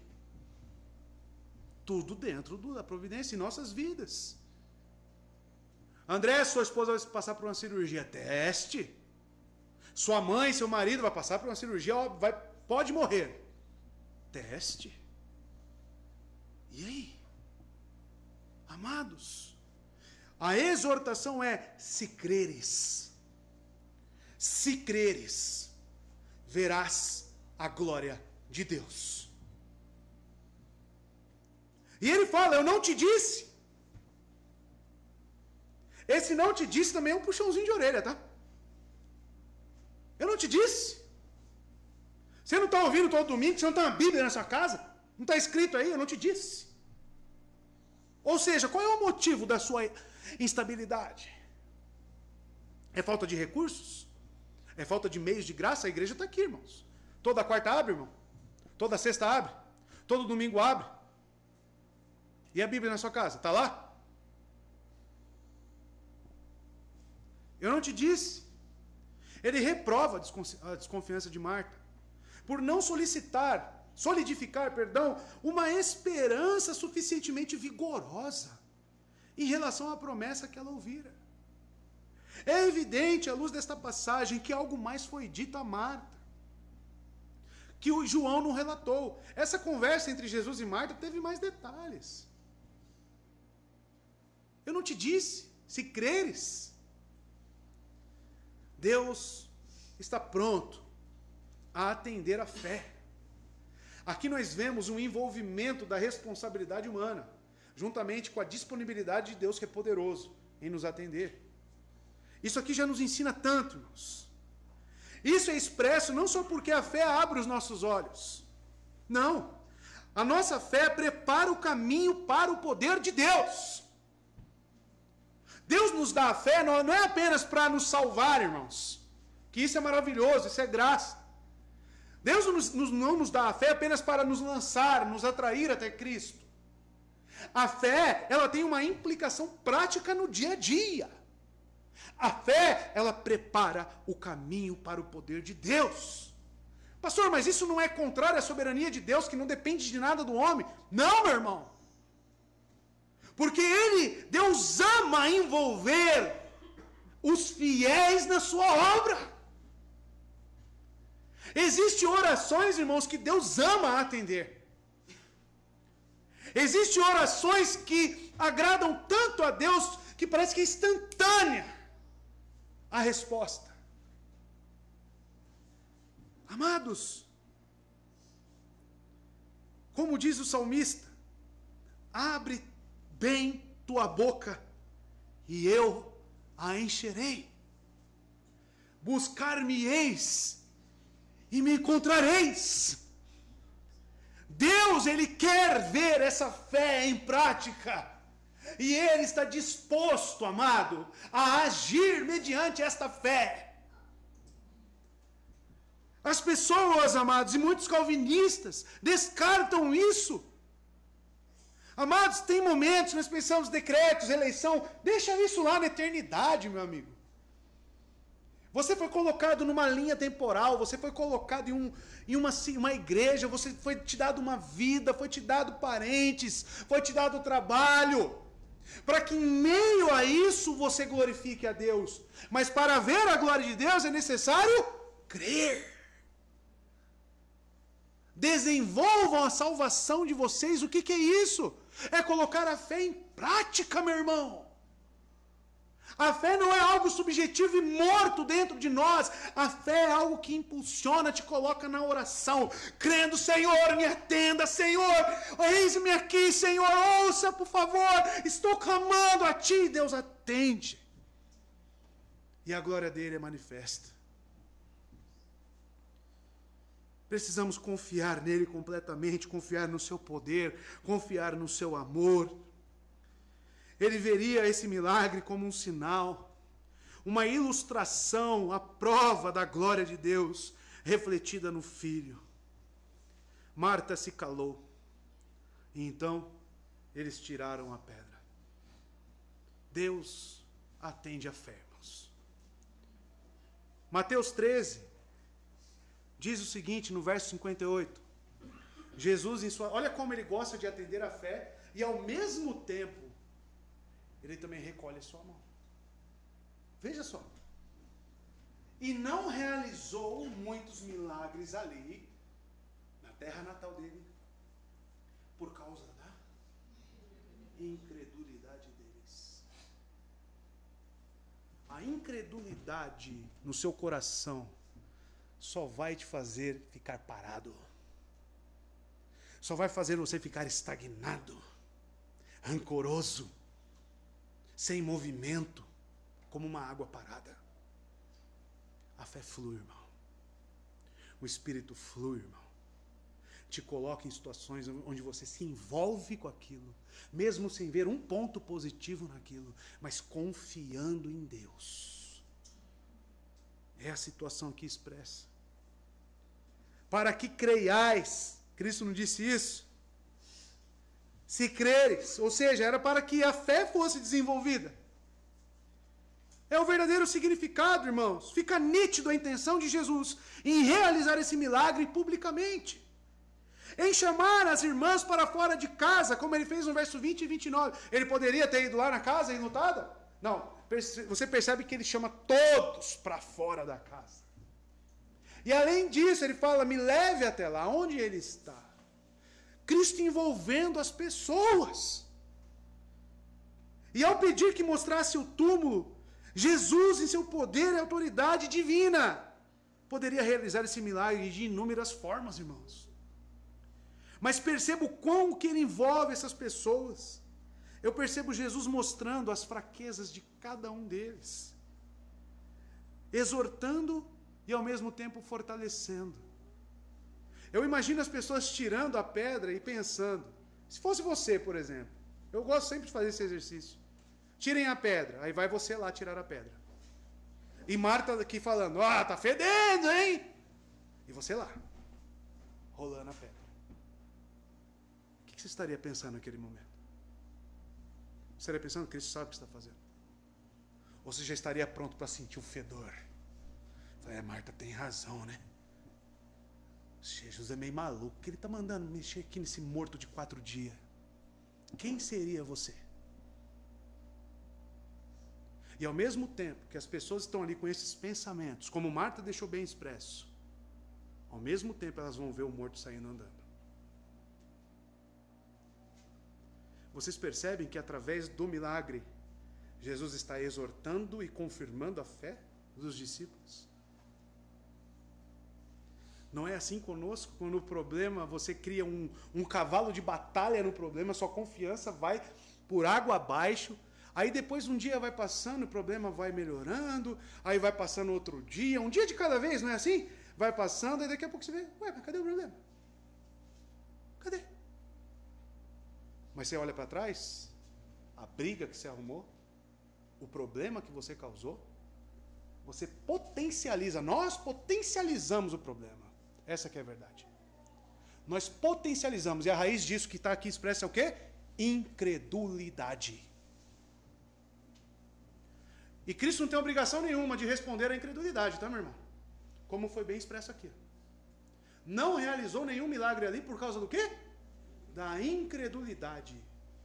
Tudo dentro da providência em nossas vidas. André, sua esposa vai passar por uma cirurgia. Teste. Sua mãe, seu marido vai passar por uma cirurgia, pode morrer. Teste. E aí? Amados, a exortação é: se creres, verás a glória de Deus. E ele fala: eu não te disse. Esse não te disse também é um puxãozinho de orelha, tá? Eu não te disse. Você não está ouvindo todo domingo, você não tem uma Bíblia na sua casa? Não está escrito aí? Eu não te disse. Ou seja, qual é o motivo da sua instabilidade? É falta de recursos? É falta de meios de graça? A igreja está aqui, irmãos. Toda quarta abre, irmão. Toda sexta abre. Todo domingo abre. E a Bíblia na sua casa? Está lá? Eu não te disse. Ele reprova a desconfiança de Marta por não solidificar, uma esperança suficientemente vigorosa em relação à promessa que ela ouvira. É evidente, à luz desta passagem, que algo mais foi dito a Marta, que o João não relatou. Essa conversa entre Jesus e Marta teve mais detalhes. Eu não te disse, se creres. Deus está pronto a atender a fé. Aqui nós vemos um envolvimento da responsabilidade humana, juntamente com a disponibilidade de Deus, que é poderoso em nos atender. Isso aqui já nos ensina tanto, irmãos. Isso é expresso não só porque a fé abre os nossos olhos. Não. A nossa fé prepara o caminho para o poder de Deus. Deus nos dá a fé não é apenas para nos salvar, irmãos. Que isso é maravilhoso, isso é graça. Deus não nos dá a fé apenas para nos lançar, nos atrair até Cristo. A fé, ela tem uma implicação prática no dia a dia. A fé, ela prepara o caminho para o poder de Deus. Pastor, mas isso não é contrário à soberania de Deus, que não depende de nada do homem? Não, meu irmão. Porque Deus ama envolver os fiéis na sua obra. Existem orações, irmãos, que Deus ama atender. Existem orações que agradam tanto a Deus que parece que é instantânea a resposta. Amados, como diz o salmista, abre bem tua boca e eu a encherei. Buscar-me-eis e me encontrareis. Deus, Ele quer ver essa fé em prática. E Ele está disposto, amado, a agir mediante esta fé. As pessoas, amados, e muitos calvinistas descartam isso. Amados, tem momentos que nós pensamos decretos, eleição, deixa isso lá na eternidade, meu amigo. Você foi colocado numa linha temporal, você foi colocado em uma igreja, foi te dado uma vida, foi te dado parentes, foi te dado trabalho, para que em meio a isso você glorifique a Deus. Mas para ver a glória de Deus é necessário crer. Desenvolvam a salvação de vocês. O que é isso? É colocar a fé em prática, meu irmão. A fé não é algo subjetivo e morto dentro de nós. A fé é algo que impulsiona, te coloca na oração, crendo: Senhor, me atenda, Senhor, eis-me aqui, Senhor, ouça, por favor, estou clamando a Ti. Deus atende. E a glória dele é manifesta. Precisamos confiar nele completamente, confiar no seu poder, confiar no seu amor. Ele veria esse milagre como um sinal, uma ilustração, a prova da glória de Deus refletida no Filho. Marta se calou, e então eles tiraram a pedra. Deus atende a fé, irmãos. Mateus 13, diz o seguinte no verso 58. Jesus, olha como ele gosta de atender a fé e ao mesmo tempo ele também recolhe a sua mão. Veja só. E não realizou muitos milagres ali, na terra natal dele, por causa da incredulidade deles. A incredulidade no seu coração só vai te fazer ficar parado. Só vai fazer você ficar estagnado, rancoroso, sem movimento, como uma água parada. A fé flui, irmão. O Espírito flui, irmão. Te coloca em situações onde você se envolve com aquilo, mesmo sem ver um ponto positivo naquilo, mas confiando em Deus. É a situação aqui expressa. Para que creiais, Cristo não disse isso? Se creres, ou seja, era para que a fé fosse desenvolvida. É o verdadeiro significado, irmãos. Fica nítido a intenção de Jesus em realizar esse milagre publicamente. Em chamar as irmãs para fora de casa, como ele fez no verso 20 e 29. Ele poderia ter ido lá na casa e lutada? Não. Você percebe que ele chama todos para fora da casa. E além disso, ele fala, me leve até lá, onde ele está. Cristo envolvendo as pessoas. E ao pedir que mostrasse o túmulo, Jesus, em seu poder e autoridade divina, poderia realizar esse milagre de inúmeras formas, irmãos. Mas percebo como que ele envolve essas pessoas. Eu percebo Jesus mostrando as fraquezas de cada um deles, exortando e ao mesmo tempo fortalecendo. Eu imagino as pessoas tirando a pedra e pensando, se fosse você, por exemplo, eu gosto sempre de fazer esse exercício. Tirem a pedra, aí vai você lá tirar a pedra. E Marta aqui falando, tá fedendo, hein? E você lá, rolando a pedra. O que você estaria pensando naquele momento? Você estaria pensando, Cristo sabe o que está fazendo? Ou você já estaria pronto para sentir o fedor? Marta tem razão, né? Jesus é meio maluco, que ele está mandando mexer aqui nesse morto de 4 dias. Quem seria você? E ao mesmo tempo que as pessoas estão ali com esses pensamentos, como Marta deixou bem expresso, ao mesmo tempo elas vão ver o morto saindo andando. Vocês percebem que através do milagre, Jesus está exortando e confirmando a fé dos discípulos? Não é assim conosco? Quando o problema, você cria um cavalo de batalha no problema, sua confiança vai por água abaixo, aí depois um dia vai passando, o problema vai melhorando, aí vai passando outro dia, um dia de cada vez, não é assim? Vai passando, aí daqui a pouco você vê, mas cadê o problema? Cadê? Mas você olha para trás, a briga que você arrumou, o problema que você causou, você potencializa, nós potencializamos o problema. Essa que é a verdade. Nós potencializamos, e a raiz disso que está aqui expressa é o quê? Incredulidade. E Cristo não tem obrigação nenhuma de responder à incredulidade, tá, meu irmão? Como foi bem expresso aqui. Não realizou nenhum milagre ali por causa do quê? Da incredulidade.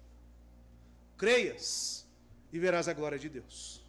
Creias e verás a glória de Deus.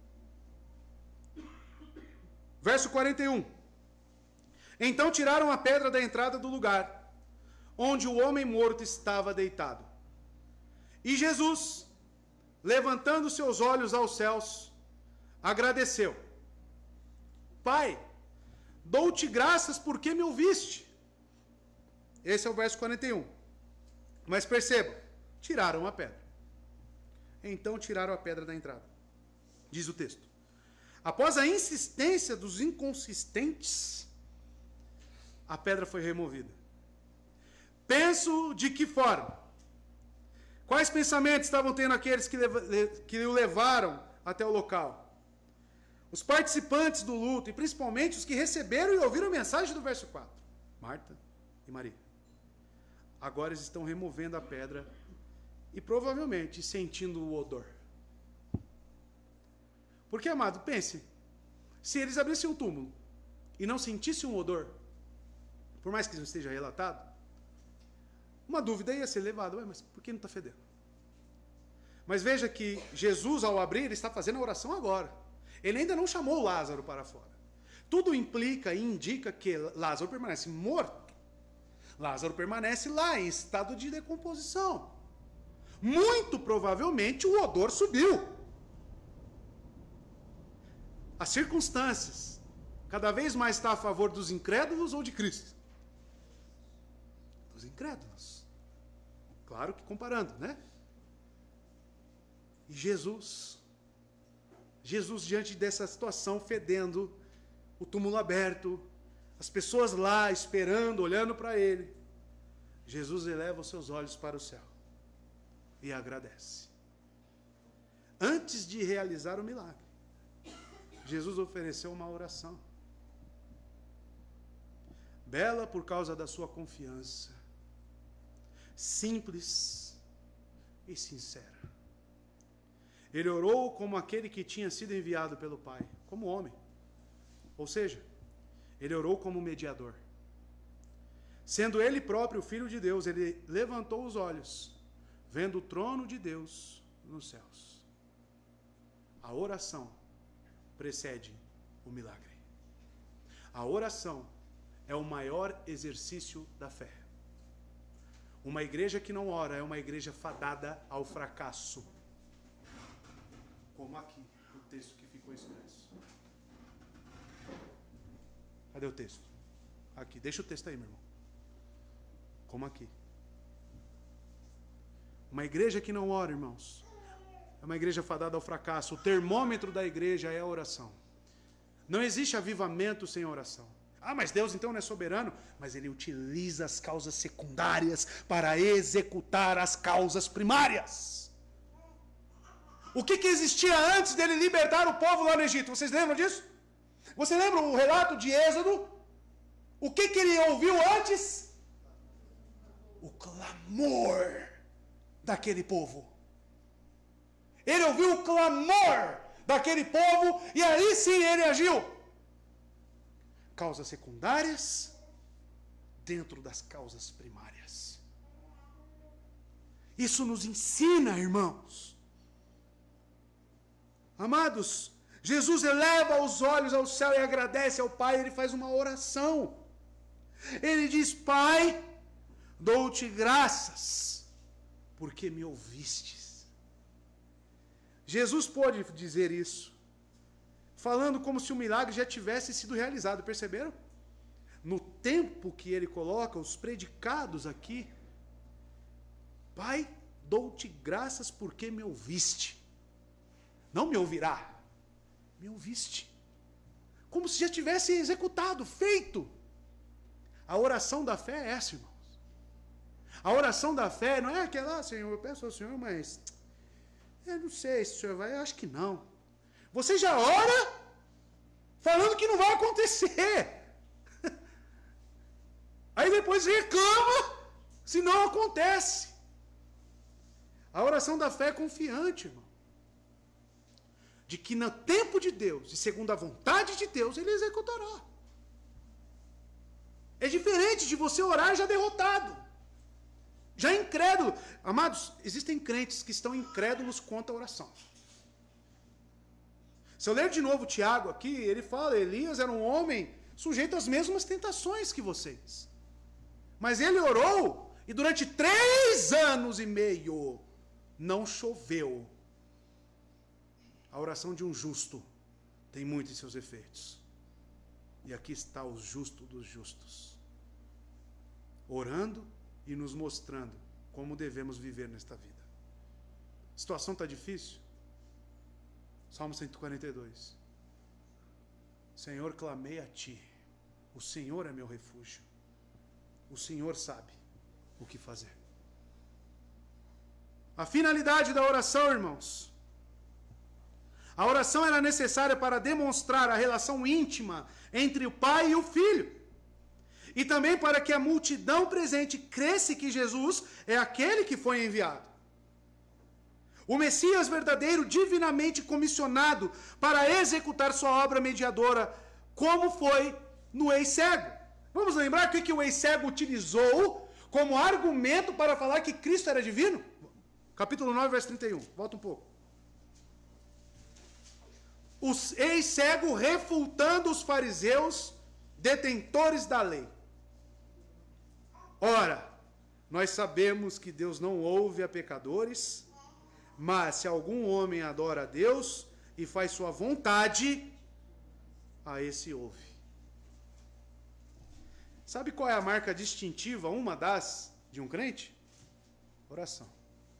Verso 41. Então tiraram a pedra da entrada do lugar, onde o homem morto estava deitado. E Jesus, levantando seus olhos aos céus, agradeceu. Pai, dou-te graças porque me ouviste. Esse é o verso 41. Mas perceba, tiraram a pedra. Então tiraram a pedra da entrada. Diz o texto. Após a insistência dos inconsistentes, a pedra foi removida. Penso de que forma? Quais pensamentos estavam tendo aqueles que o levaram até o local? Os participantes do luto, e principalmente os que receberam e ouviram a mensagem do verso 4. Marta e Maria. Agora eles estão removendo a pedra e provavelmente sentindo o odor. Porque, amado, pense, se eles abrissem o túmulo e não sentissem um odor, por mais que não esteja relatado, uma dúvida ia ser levada, mas por que não está fedendo? Mas veja que Jesus, ao abrir, ele está fazendo a oração agora. Ele ainda não chamou Lázaro para fora. Tudo implica e indica que Lázaro permanece morto. Lázaro permanece lá, em estado de decomposição. Muito provavelmente o odor subiu. As circunstâncias cada vez mais está a favor dos incrédulos ou de Cristo? Dos incrédulos. Claro que comparando, né? E Jesus diante dessa situação, fedendo, o túmulo aberto, as pessoas lá esperando, olhando para ele, Jesus eleva os seus olhos para o céu e agradece. Antes de realizar o milagre, Jesus ofereceu uma oração. Bela por causa da sua confiança, simples e sincera. Ele orou como aquele que tinha sido enviado pelo Pai, como homem. Ou seja, ele orou como mediador. Sendo ele próprio Filho de Deus, ele levantou os olhos, vendo o trono de Deus nos céus. A oração precede o milagre. A oração é o maior exercício da fé. Uma igreja que não ora é uma igreja fadada ao fracasso. Como aqui, o texto que ficou expresso. Cadê o texto? Aqui, deixa o texto aí, meu irmão. Como aqui. Uma igreja que não ora, irmãos, é uma igreja fadada ao fracasso. O termômetro da igreja é a oração. Não existe avivamento sem oração. Ah, mas Deus então não é soberano? Mas Ele utiliza as causas secundárias para executar as causas primárias. O que existia antes dele libertar o povo lá no Egito? Vocês lembram disso? Você lembra o relato de Êxodo? O que ele ouviu antes? O clamor daquele povo. Ele ouviu o clamor daquele povo e aí sim ele agiu. Causas secundárias dentro das causas primárias. Isso nos ensina, irmãos. Amados, Jesus eleva os olhos ao céu e agradece ao Pai, ele faz uma oração. Ele diz: Pai, dou-te graças, porque me ouvistes. Jesus pôde dizer isso, falando como se o milagre já tivesse sido realizado, perceberam? No tempo que ele coloca os predicados aqui, Pai, dou-te graças porque me ouviste. Não me ouvirá, me ouviste. Como se já tivesse executado, feito. A oração da fé é essa, irmãos. A oração da fé não é aquela, Senhor, eu peço ao Senhor, mas eu não sei se o Senhor vai, eu acho que não. Você já ora falando que não vai acontecer. Aí depois reclama se não acontece. A oração da fé é confiante, irmão. De que no tempo de Deus, e segundo a vontade de Deus, Ele executará. É diferente de você orar já derrotado, já incrédulo. Amados, existem crentes que estão incrédulos quanto à oração. Se eu ler de novo Tiago aqui, ele fala, Elias era um homem sujeito às mesmas tentações que vocês. Mas ele orou, e durante 3 anos e meio, não choveu. A oração de um justo tem muito em seus efeitos. E aqui está o justo dos justos, orando e nos mostrando como devemos viver nesta vida. A situação está difícil? Salmo 142. Senhor, clamei a Ti. O Senhor é meu refúgio. O Senhor sabe o que fazer. A finalidade da oração, irmãos. A oração era necessária para demonstrar a relação íntima entre o Pai e o Filho. E também para que a multidão presente cresse que Jesus é aquele que foi enviado. O Messias verdadeiro, divinamente comissionado para executar sua obra mediadora, como foi no ex-cego. Vamos lembrar o que o ex-cego utilizou como argumento para falar que Cristo era divino? Capítulo 9, verso 31. Volta um pouco. O ex-cego refutando os fariseus, detentores da lei. Ora, nós sabemos que Deus não ouve a pecadores, mas se algum homem adora a Deus e faz sua vontade, a esse ouve. Sabe qual é a marca distintiva, uma das, de um crente? Oração.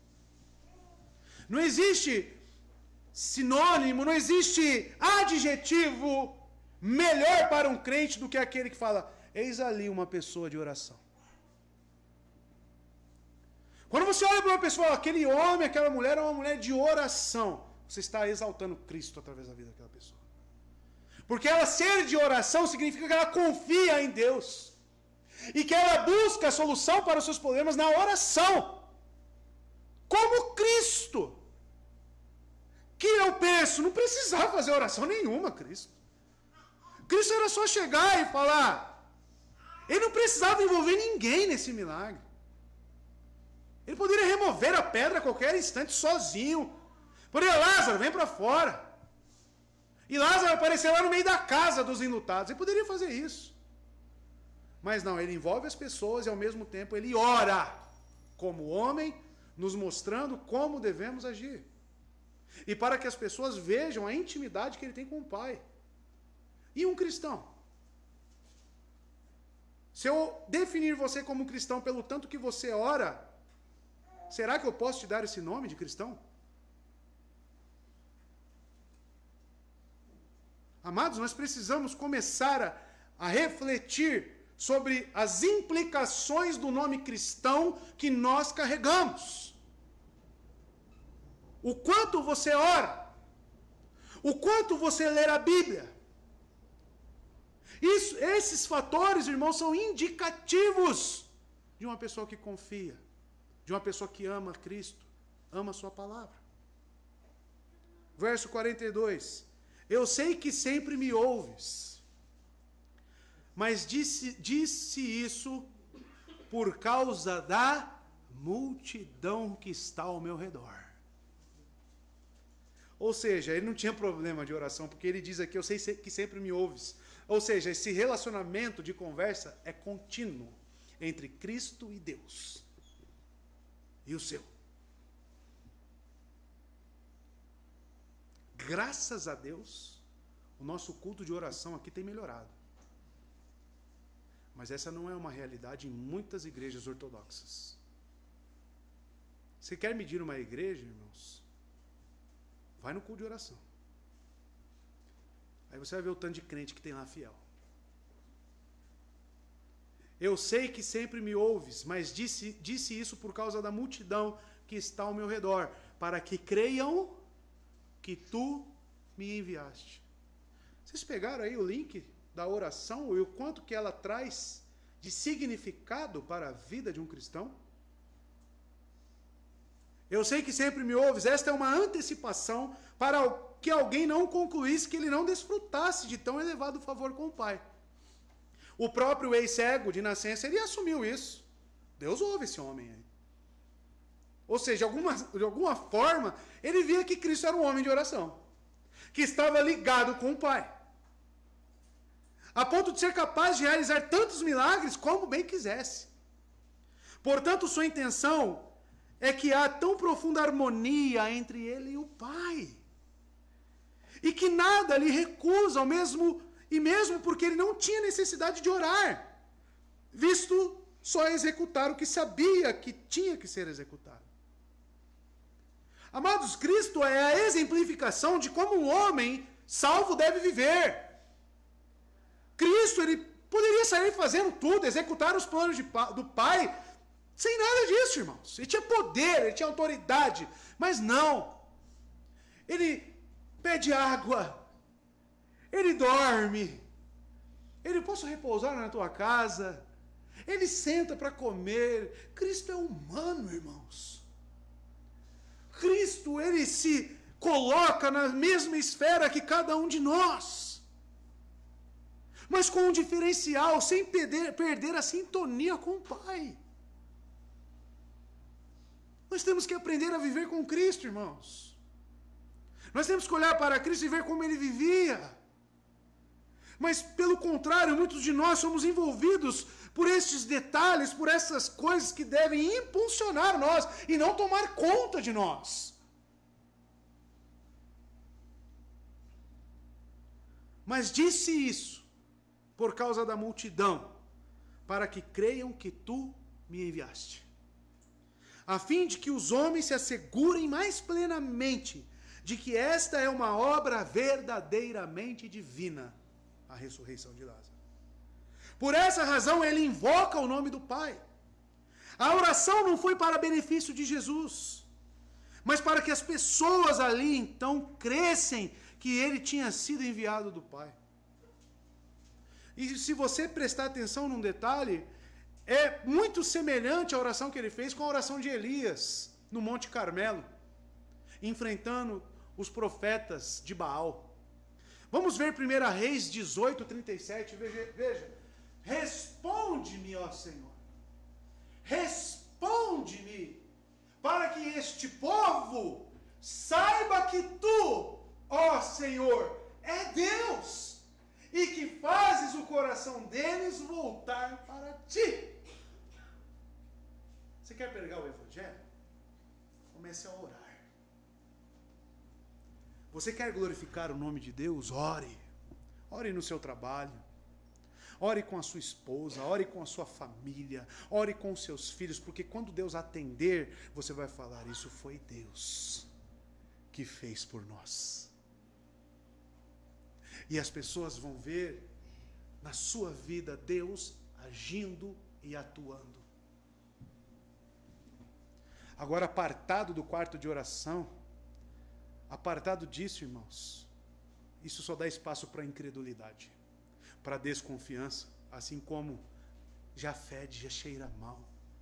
Não existe sinônimo, não existe adjetivo melhor para um crente do que aquele que fala, eis ali uma pessoa de oração. Quando você olha para uma pessoa, aquele homem, aquela mulher é uma mulher de oração, você está exaltando Cristo através da vida daquela pessoa. Porque ela ser de oração significa que ela confia em Deus. E que ela busca a solução para os seus problemas na oração. Como Cristo. Que eu penso, não precisava fazer oração nenhuma, Cristo. Cristo era só chegar e falar. Ele não precisava envolver ninguém nesse milagre. Ele poderia remover a pedra a qualquer instante sozinho. Poderia, Lázaro, vem para fora. E Lázaro aparecer lá no meio da casa dos enlutados. Ele poderia fazer isso. Mas não, ele envolve as pessoas e ao mesmo tempo ele ora como homem, nos mostrando como devemos agir. E para que as pessoas vejam a intimidade que ele tem com o Pai. E um cristão? Se eu definir você como um cristão pelo tanto que você ora, será que eu posso te dar esse nome de cristão? Amados, nós precisamos começar a refletir sobre as implicações do nome cristão que nós carregamos. O quanto você ora, o quanto você lê a Bíblia. Esses fatores, irmãos, são indicativos de uma pessoa que confia, de uma pessoa que ama Cristo, ama a sua palavra. Verso 42. Eu sei que sempre me ouves, mas disse isso por causa da multidão que está ao meu redor. Ou seja, ele não tinha problema de oração, porque ele diz aqui, eu sei que sempre me ouves. Ou seja, esse relacionamento de conversa é contínuo entre Cristo e Deus. E o seu. Graças a Deus, o nosso culto de oração aqui tem melhorado. Mas essa não é uma realidade em muitas igrejas ortodoxas. Você quer medir uma igreja, irmãos? Vai no culto de oração. Aí você vai ver o tanto de crente que tem lá fiel. Eu sei que sempre me ouves, mas disse isso por causa da multidão que está ao meu redor, para que creiam que tu me enviaste. Vocês pegaram aí o link da oração e o quanto que ela traz de significado para a vida de um cristão? Eu sei que sempre me ouves. Esta é uma antecipação para que alguém não concluísse que ele não desfrutasse de tão elevado favor com o Pai. O próprio ex-cego de nascença, ele assumiu isso. Deus ouve esse homem aí. Ou seja, de alguma forma, ele via que Cristo era um homem de oração, que estava ligado com o Pai, a ponto de ser capaz de realizar tantos milagres como bem quisesse. Portanto, sua intenção é que há tão profunda harmonia entre ele e o Pai, e que nada lhe recusa, mesmo porque ele não tinha necessidade de orar, visto só executar o que sabia que tinha que ser executado. Amados, Cristo é a exemplificação de como um homem salvo deve viver. Cristo, ele poderia sair fazendo tudo, executar os planos do Pai, sem nada disso, irmãos. Ele tinha poder, ele tinha autoridade, mas não. Ele pede água, ele dorme, ele posso repousar na tua casa, ele senta para comer. Cristo é humano, irmãos. Cristo, ele se coloca na mesma esfera que cada um de nós. mas com um diferencial, sem perder a sintonia com o Pai. Nós temos que aprender a viver com Cristo, irmãos. Nós temos que olhar para Cristo e ver como Ele vivia. Mas, pelo contrário, muitos de nós somos envolvidos por estes detalhes, por essas coisas que devem impulsionar nós e não tomar conta de nós. Mas disse isso por causa da multidão, para que creiam que tu me enviaste, a fim de que os homens se assegurem mais plenamente de que esta é uma obra verdadeiramente divina, a ressurreição de Lázaro. Por essa razão ele invoca o nome do Pai. A oração não foi para benefício de Jesus, mas para que as pessoas ali então crescem que ele tinha sido enviado do Pai. E se você prestar atenção num detalhe, é muito semelhante à oração que ele fez com a oração de Elias, no Monte Carmelo, enfrentando os profetas de Baal. Vamos ver 1 Reis 18, 37, veja. Responde-me, ó Senhor, responde-me, para que este povo saiba que tu, ó Senhor, é Deus, e que fazes o coração deles voltar para ti. Você quer pregar o Evangelho? Comece a orar. Você quer glorificar o nome de Deus? Ore. Ore no seu trabalho. Ore com a sua esposa, ore com a sua família, ore com os seus filhos, porque quando Deus atender, você vai falar, isso foi Deus que fez por nós. E as pessoas vão ver na sua vida Deus agindo e atuando. Agora, apartado do quarto de oração, apartado disso, irmãos, isso só dá espaço para incredulidade, para desconfiança, assim como já fede, já cheira mal.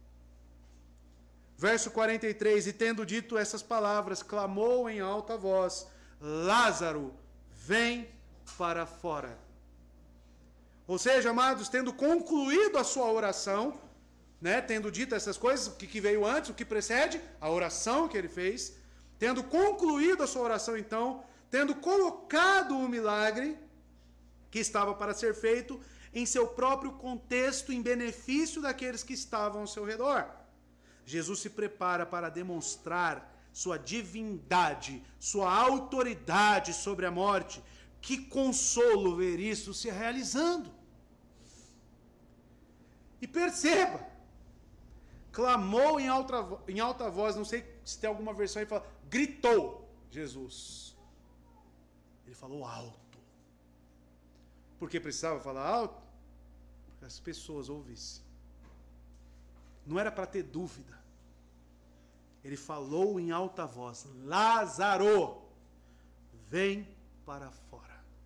Verso 43, e tendo dito essas palavras, clamou em alta voz, Lázaro, vem para fora. Ou seja, amados, tendo concluído a sua oração, tendo dito essas coisas, o que veio antes, o que precede, a oração que ele fez, tendo concluído a sua oração então, tendo colocado o milagre que estava para ser feito em seu próprio contexto, em benefício daqueles que estavam ao seu redor, Jesus se prepara para demonstrar sua divindade, sua autoridade sobre a morte. Que consolo ver isso se realizando. E perceba, clamou em alta voz, não sei se tem alguma versão aí que fala, gritou Jesus. Ele falou alto. Por que precisava falar alto? Porque as pessoas ouvissem. Não era para ter dúvida. Ele falou em alta voz, Lázaro, vem para fora.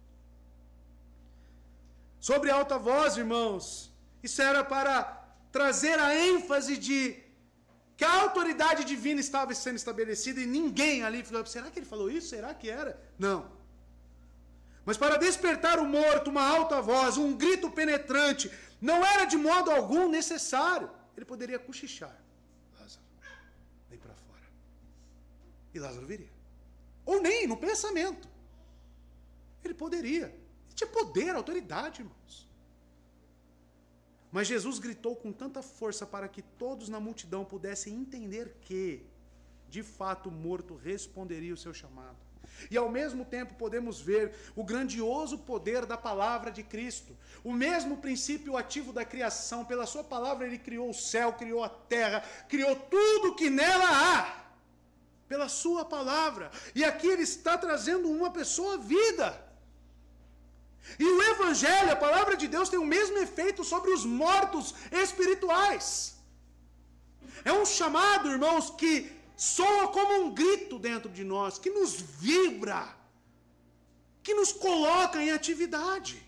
Sobre alta voz, irmãos, isso era para trazer a ênfase de que a autoridade divina estava sendo estabelecida e ninguém ali falou, será que ele falou isso? Será que era? Não. Mas para despertar o morto, uma alta voz, um grito penetrante, não era de modo algum necessário. Ele poderia cochichar. Lázaro, vem para fora. E Lázaro viria. Ou nem, no pensamento. Ele poderia. Ele tinha poder, autoridade, irmãos. Mas Jesus gritou com tanta força para que todos na multidão pudessem entender que, de fato, o morto responderia o seu chamado. E ao mesmo tempo podemos ver o grandioso poder da palavra de Cristo. O mesmo princípio ativo da criação. Pela sua palavra ele criou o céu, criou a terra, criou tudo que nela há. Pela sua palavra. E aqui ele está trazendo uma pessoa à vida. E o Evangelho, a palavra de Deus, tem o mesmo efeito sobre os mortos espirituais. É um chamado, irmãos, que soa como um grito dentro de nós, que nos vibra, que nos coloca em atividade.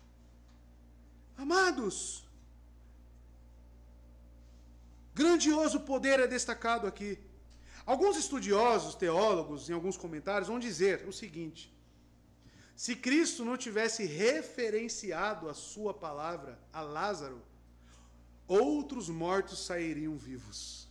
Amados, grandioso poder é destacado aqui. Alguns estudiosos, teólogos, em alguns comentários, vão dizer o seguinte: Se Cristo não tivesse referenciado a sua palavra a Lázaro, outros mortos sairiam vivos.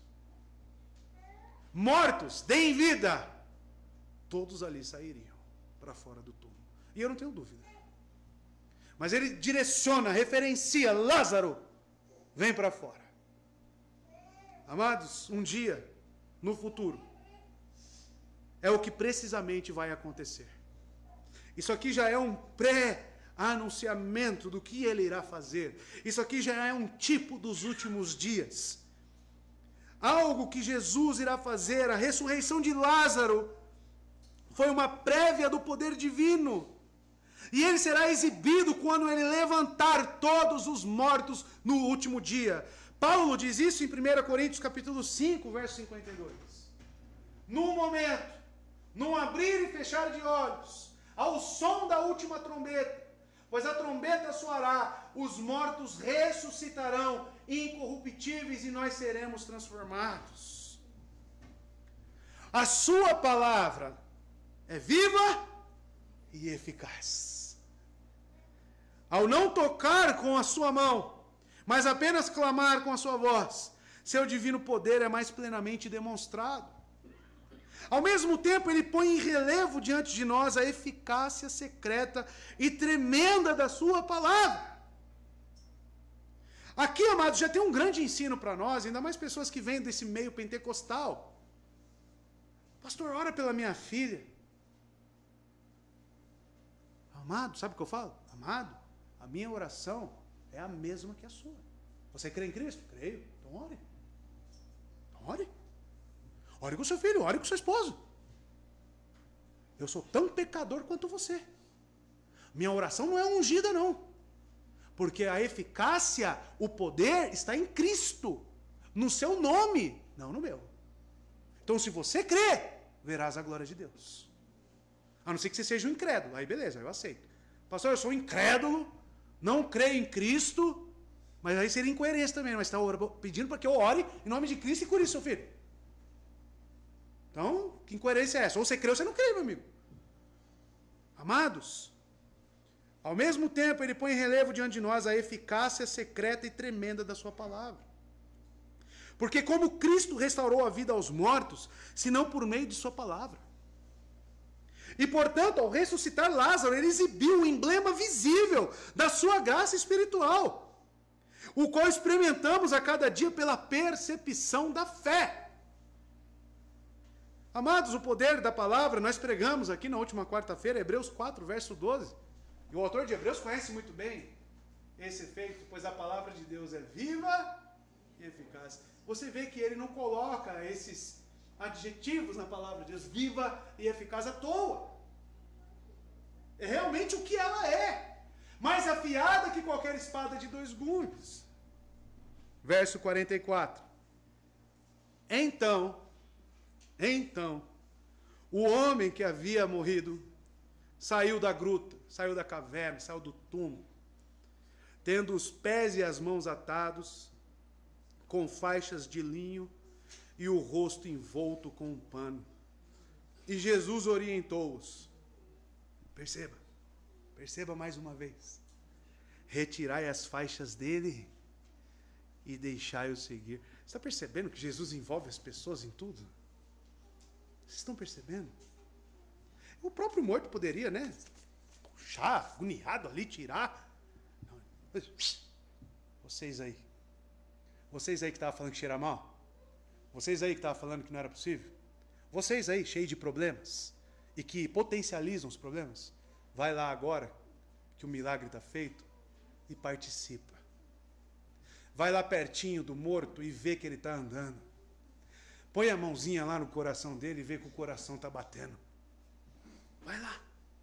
Mortos, deem vida! Todos ali sairiam para fora do túmulo. E eu não tenho dúvida. Mas ele direciona, referencia, Lázaro, vem para fora. Amados, um dia, no futuro, é o que precisamente vai acontecer. Isso aqui já é um pré-anunciamento do que ele irá fazer. Isso aqui já é um tipo dos últimos dias. Algo que Jesus irá fazer, a ressurreição de Lázaro, foi uma prévia do poder divino. E ele será exibido quando ele levantar todos os mortos no último dia. Paulo diz isso em 1 Coríntios capítulo 5, verso 52. Num momento, num abrir e fechar de olhos, ao som da última trombeta, pois a trombeta soará, os mortos ressuscitarão incorruptíveis e nós seremos transformados. A sua palavra é viva e eficaz. Ao não tocar com a sua mão, mas apenas clamar com a sua voz, seu divino poder é mais plenamente demonstrado. Ao mesmo tempo, ele põe em relevo diante de nós a eficácia secreta e tremenda da sua palavra. Aqui, amados, já tem um grande ensino para nós, ainda mais pessoas que vêm desse meio pentecostal. Pastor, ora pela minha filha. Amado, sabe o que eu falo? Amado, a minha oração é a mesma que a sua. Você crê em Cristo? Creio. Então ore. Então ore. Ore com seu filho, ore com sua esposa. Eu sou tão pecador quanto você. Minha oração não é ungida, não. Porque a eficácia, o poder está em Cristo. No seu nome, não no meu. Então se você crê, verás a glória de Deus. A não ser que você seja um incrédulo. Aí beleza, eu aceito. Pastor, eu sou um incrédulo, não creio em Cristo, mas aí seria incoerência também. Mas está pedindo para que eu ore em nome de Cristo e cure seu filho. Então, que incoerência é essa? Ou você crê ou você não crê, meu amigo. Amados, ao mesmo tempo ele põe em relevo diante de nós a eficácia secreta e tremenda da sua palavra. Porque como Cristo restaurou a vida aos mortos, senão por meio de sua palavra. E, portanto, ao ressuscitar Lázaro, ele exibiu um emblema visível da sua graça espiritual, o qual experimentamos a cada dia pela percepção da fé. Amados, o poder da palavra, nós pregamos aqui na última quarta-feira, Hebreus 4, verso 12. E o autor de Hebreus conhece muito bem esse efeito, pois a palavra de Deus é viva e eficaz. Você vê que ele não coloca esses adjetivos na palavra de Deus, viva e eficaz, à toa. É realmente o que ela é, mais afiada que qualquer espada de dois gumes. Verso 44. Então, o homem que havia morrido saiu da gruta, saiu da caverna, saiu do túmulo, tendo os pés e as mãos atados, com faixas de linho, e o rosto envolto com um pano. E Jesus orientou-os. Perceba mais uma vez. Retirai as faixas dele e deixai-o seguir. Você está percebendo que Jesus envolve as pessoas em tudo? Vocês estão percebendo? O próprio morto poderia, né? Puxar, agoniado ali, tirar. Vocês aí que estavam falando que cheira mal. Vocês aí que estavam falando que não era possível. Vocês aí, cheios de problemas e que potencializam os problemas. Vai lá agora, que o milagre está feito, e participa. Vai lá pertinho do morto e vê que ele está andando. Põe a mãozinha lá no coração dele e vê que o coração está batendo. Vai lá.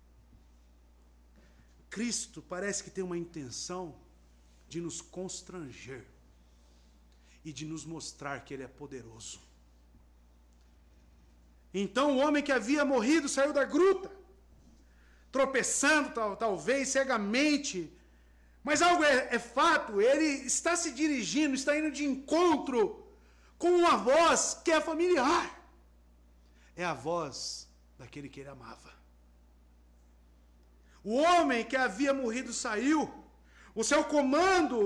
Cristo parece que tem uma intenção de nos constranger e de nos mostrar que ele é poderoso. Então o homem que havia morrido saiu da gruta, tropeçando talvez cegamente, mas algo é fato, ele está se dirigindo, está indo de encontro com uma voz que é familiar. É a voz daquele que ele amava. O homem que havia morrido saiu. O seu comando,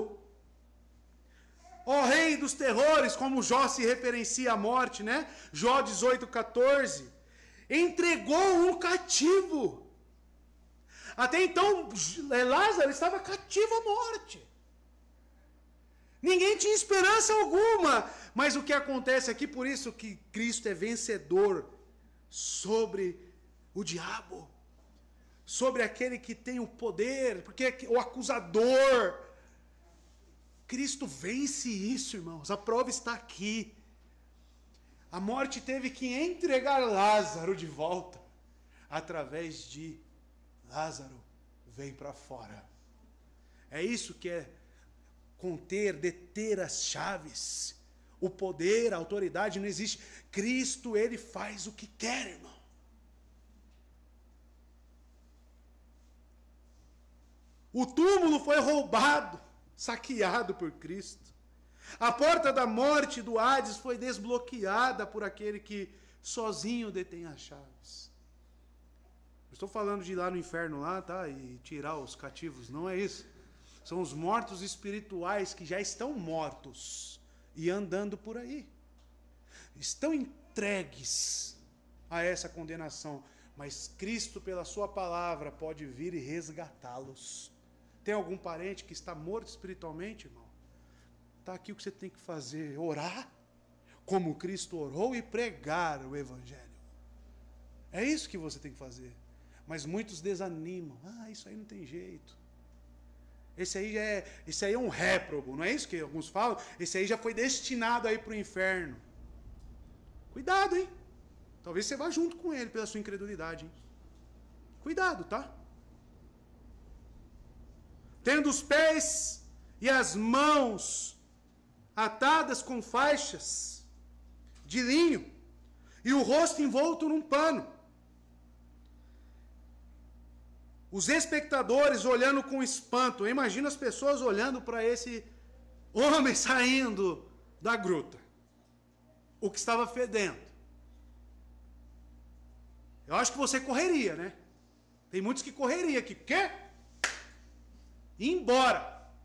ó rei dos terrores, como Jó se referencia à morte, né? Jó 18:14. Entregou um cativo. Até então, Lázaro estava cativo à morte. Ninguém tinha esperança alguma. Mas o que acontece aqui, por isso que Cristo é vencedor sobre o diabo, sobre aquele que tem o poder, porque o acusador. Cristo vence isso, irmãos. A prova está aqui. A morte teve que entregar Lázaro de volta. Através de Lázaro, vem para fora. É isso que é conter, deter as chaves. O poder, a autoridade não existe. Cristo, ele faz o que quer, irmão. O túmulo foi roubado, saqueado por Cristo. A porta da morte do Hades foi desbloqueada por aquele que sozinho detém as chaves. Estou falando de ir lá no inferno lá, tá? E tirar os cativos, não é isso. São os mortos espirituais que já estão mortos e andando por aí. Estão entregues a essa condenação, mas Cristo, pela sua palavra, pode vir e resgatá-los. Tem algum parente que está morto espiritualmente, irmão? Está aqui o que você tem que fazer: orar, como Cristo orou, e pregar o Evangelho. É isso que você tem que fazer. Mas muitos desanimam. Isso aí não tem jeito. Esse aí é um réprobo, não é isso que alguns falam? Esse aí já foi destinado aí para o inferno. Cuidado, hein? Talvez você vá junto com ele pela sua incredulidade, hein? Cuidado, tá? Tendo os pés e as mãos atadas com faixas de linho e o rosto envolto num pano. Os espectadores olhando com espanto. Imagina as pessoas olhando para esse homem saindo da gruta. O que estava fedendo. Eu acho que você correria, né? Tem muitos que correriam aqui. Quê? Embora.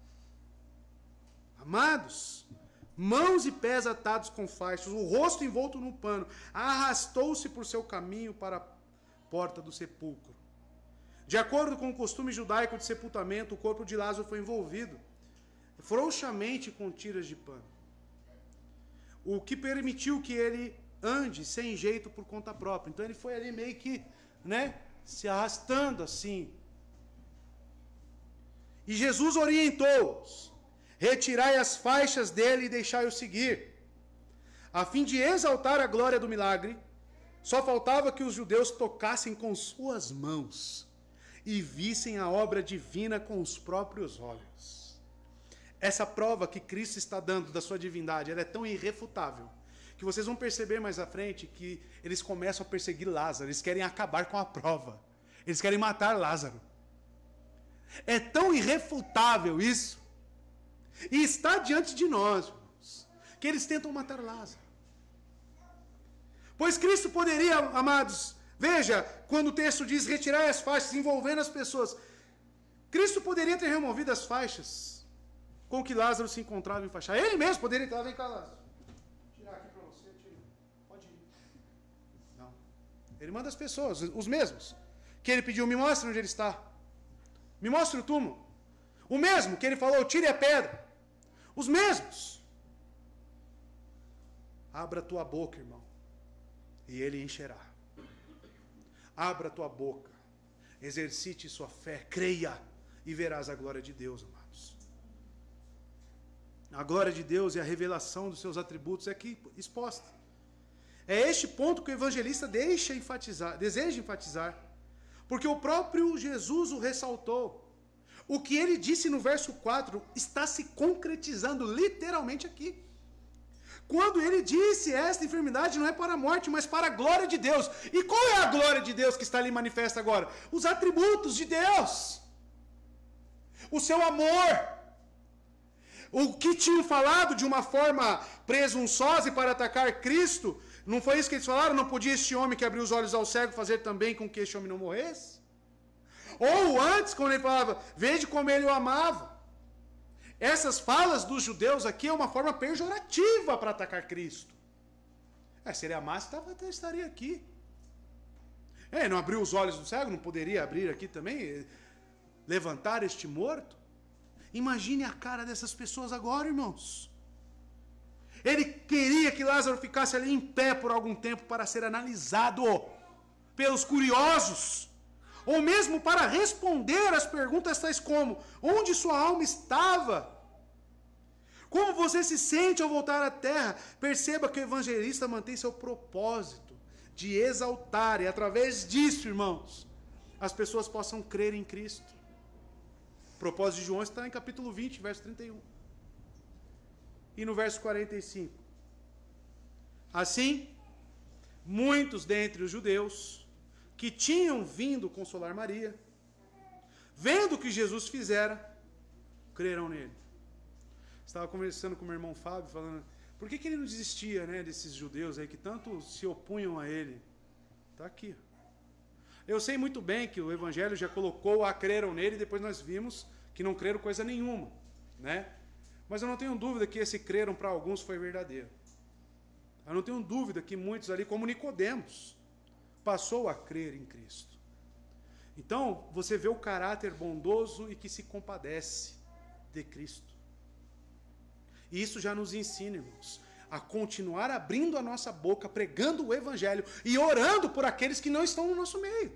Amados, mãos e pés atados com faixas, o rosto envolto num pano, arrastou-se por seu caminho para a porta do sepulcro. De acordo com o costume judaico de sepultamento, o corpo de Lázaro foi envolvido frouxamente com tiras de pano, o que permitiu que ele ande sem jeito por conta própria. Então ele foi ali meio que, né, se arrastando assim. E Jesus orientou-os: retirai as faixas dele e deixai-o seguir. A fim de exaltar a glória do milagre, só faltava que os judeus tocassem com suas mãos e vissem a obra divina com os próprios olhos. Essa prova que Cristo está dando da sua divindade, ela é tão irrefutável, que vocês vão perceber mais à frente que eles começam a perseguir Lázaro, eles querem acabar com a prova, eles querem matar Lázaro. É tão irrefutável isso, e está diante de nós, irmãos, que eles tentam matar Lázaro. Pois Cristo poderia, amados, veja, quando o texto diz retirar as faixas, envolvendo as pessoas, Cristo poderia ter removido as faixas com que Lázaro se encontrava enfaixado. Ele mesmo poderia ter, vem cá, Lázaro, tirar aqui para você, tira. Pode ir. Não. Ele manda as pessoas, os mesmos, que ele pediu: me mostre onde ele está. Me mostre o túmulo. O mesmo que ele falou: tire a pedra. Os mesmos. Abra tua boca, irmão, e ele encherá. Abra tua boca, exercite sua fé, creia, e verás a glória de Deus, amados. A glória de Deus e a revelação dos seus atributos é aqui exposta. É este ponto que o evangelista deseja enfatizar, porque o próprio Jesus o ressaltou. O que ele disse no verso 4 está se concretizando literalmente aqui. Quando ele disse: esta enfermidade não é para a morte, mas para a glória de Deus. E qual é a glória de Deus que está ali manifesta agora? Os atributos de Deus. O seu amor. O que tinham falado de uma forma presunçosa e para atacar Cristo, não foi isso que eles falaram? Não podia este homem que abriu os olhos ao cego fazer também com que este homem não morresse? Ou antes, quando ele falava, vede como ele o amava. Essas falas dos judeus aqui é uma forma pejorativa para atacar Cristo. Se ele amasse, estaria aqui. Não abriu os olhos do cego, não poderia abrir aqui também? Levantar este morto? Imagine a cara dessas pessoas agora, irmãos. Ele queria que Lázaro ficasse ali em pé por algum tempo para ser analisado pelos curiosos, ou mesmo para responder às perguntas tais como: onde sua alma estava? Como você se sente ao voltar à terra? Perceba que o evangelista mantém seu propósito de exaltar, e através disso, irmãos, as pessoas possam crer em Cristo. O propósito de João está em capítulo 20, verso 31. E no verso 45. Assim, muitos dentre os judeus que tinham vindo consolar Maria, vendo o que Jesus fizera, creram nele. Estava conversando com meu irmão Fábio, falando, por que ele não desistia, desses judeus aí que tanto se opunham a ele? Está aqui. Eu sei muito bem que o Evangelho já colocou a creram nele, e depois nós vimos que não creram coisa nenhuma, Mas eu não tenho dúvida que esse creram para alguns foi verdadeiro. Eu não tenho dúvida que muitos ali, como Nicodemos, passou a crer em Cristo. Então, você vê o caráter bondoso e que se compadece de Cristo. E isso já nos ensina, irmãos, a continuar abrindo a nossa boca, pregando o Evangelho e orando por aqueles que não estão no nosso meio.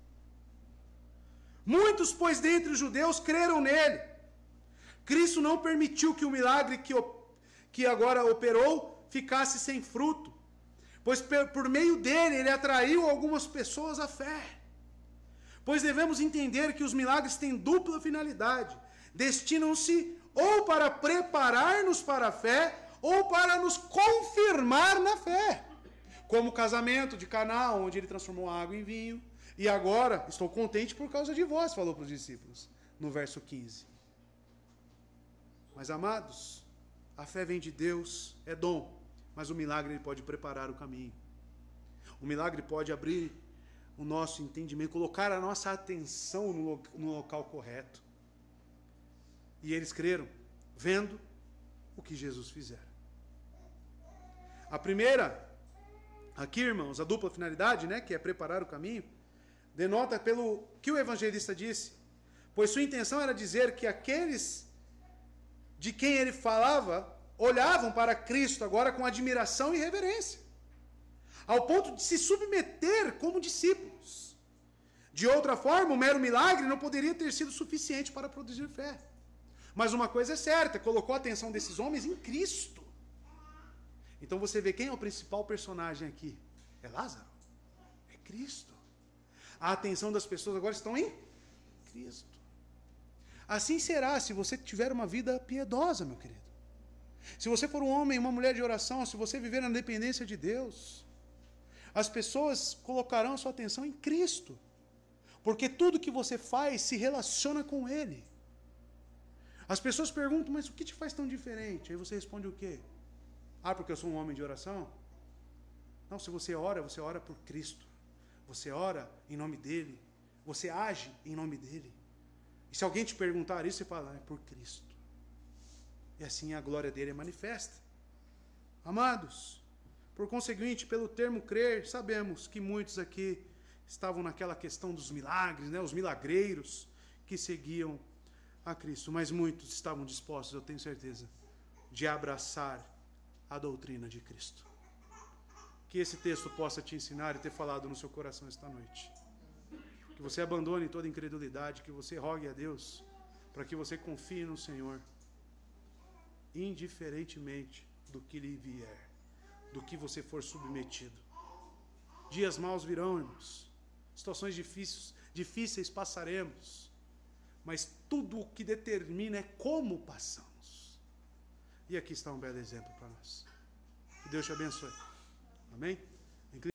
Muitos, pois, dentre os judeus creram nele. Cristo não permitiu que o milagre que agora operou ficasse sem fruto, pois por meio dele ele atraiu algumas pessoas à fé. Pois devemos entender que os milagres têm dupla finalidade, destinam-se ou para preparar-nos para a fé, ou para nos confirmar na fé. Como o casamento de Caná, onde ele transformou a água em vinho, e agora estou contente por causa de vós, falou para os discípulos, no verso 15. Mas, amados, a fé vem de Deus, é dom, mas o milagre ele pode preparar o caminho. O milagre pode abrir o nosso entendimento, colocar a nossa atenção no local correto. E eles creram, vendo o que Jesus fizera. A primeira, aqui, irmãos, a dupla finalidade, que é preparar o caminho, denota pelo que o evangelista disse, pois sua intenção era dizer que aqueles de quem ele falava olhavam para Cristo agora com admiração e reverência, ao ponto de se submeter como discípulos. De outra forma, o mero milagre não poderia ter sido suficiente para produzir fé. Mas uma coisa é certa, colocou a atenção desses homens em Cristo. Então você vê quem é o principal personagem aqui? É Lázaro? É Cristo. A atenção das pessoas agora estão em Cristo. Assim será se você tiver uma vida piedosa, meu querido. Se você for um homem, uma mulher de oração, se você viver na dependência de Deus, as pessoas colocarão a sua atenção em Cristo. Porque tudo que você faz se relaciona com Ele. As pessoas perguntam, mas o que te faz tão diferente? Aí você responde o quê? Porque eu sou um homem de oração? Não, se você ora por Cristo. Você ora em nome dEle. Você age em nome dEle. E se alguém te perguntar isso, você fala, é por Cristo. E assim a glória dEle é manifesta. Amados, por conseguinte, pelo termo crer, sabemos que muitos aqui estavam naquela questão dos milagres, os milagreiros que seguiam a Cristo, mas muitos estavam dispostos, eu tenho certeza, de abraçar a doutrina de Cristo. Que esse texto possa te ensinar e ter falado no seu coração esta noite. Que você abandone toda incredulidade, que você rogue a Deus, para que você confie no Senhor, indiferentemente do que lhe vier, do que você for submetido. Dias maus virão, irmãos. Situações difíceis passaremos. Mas tudo o que determina é como passamos. E aqui está um belo exemplo para nós. Que Deus te abençoe. Amém?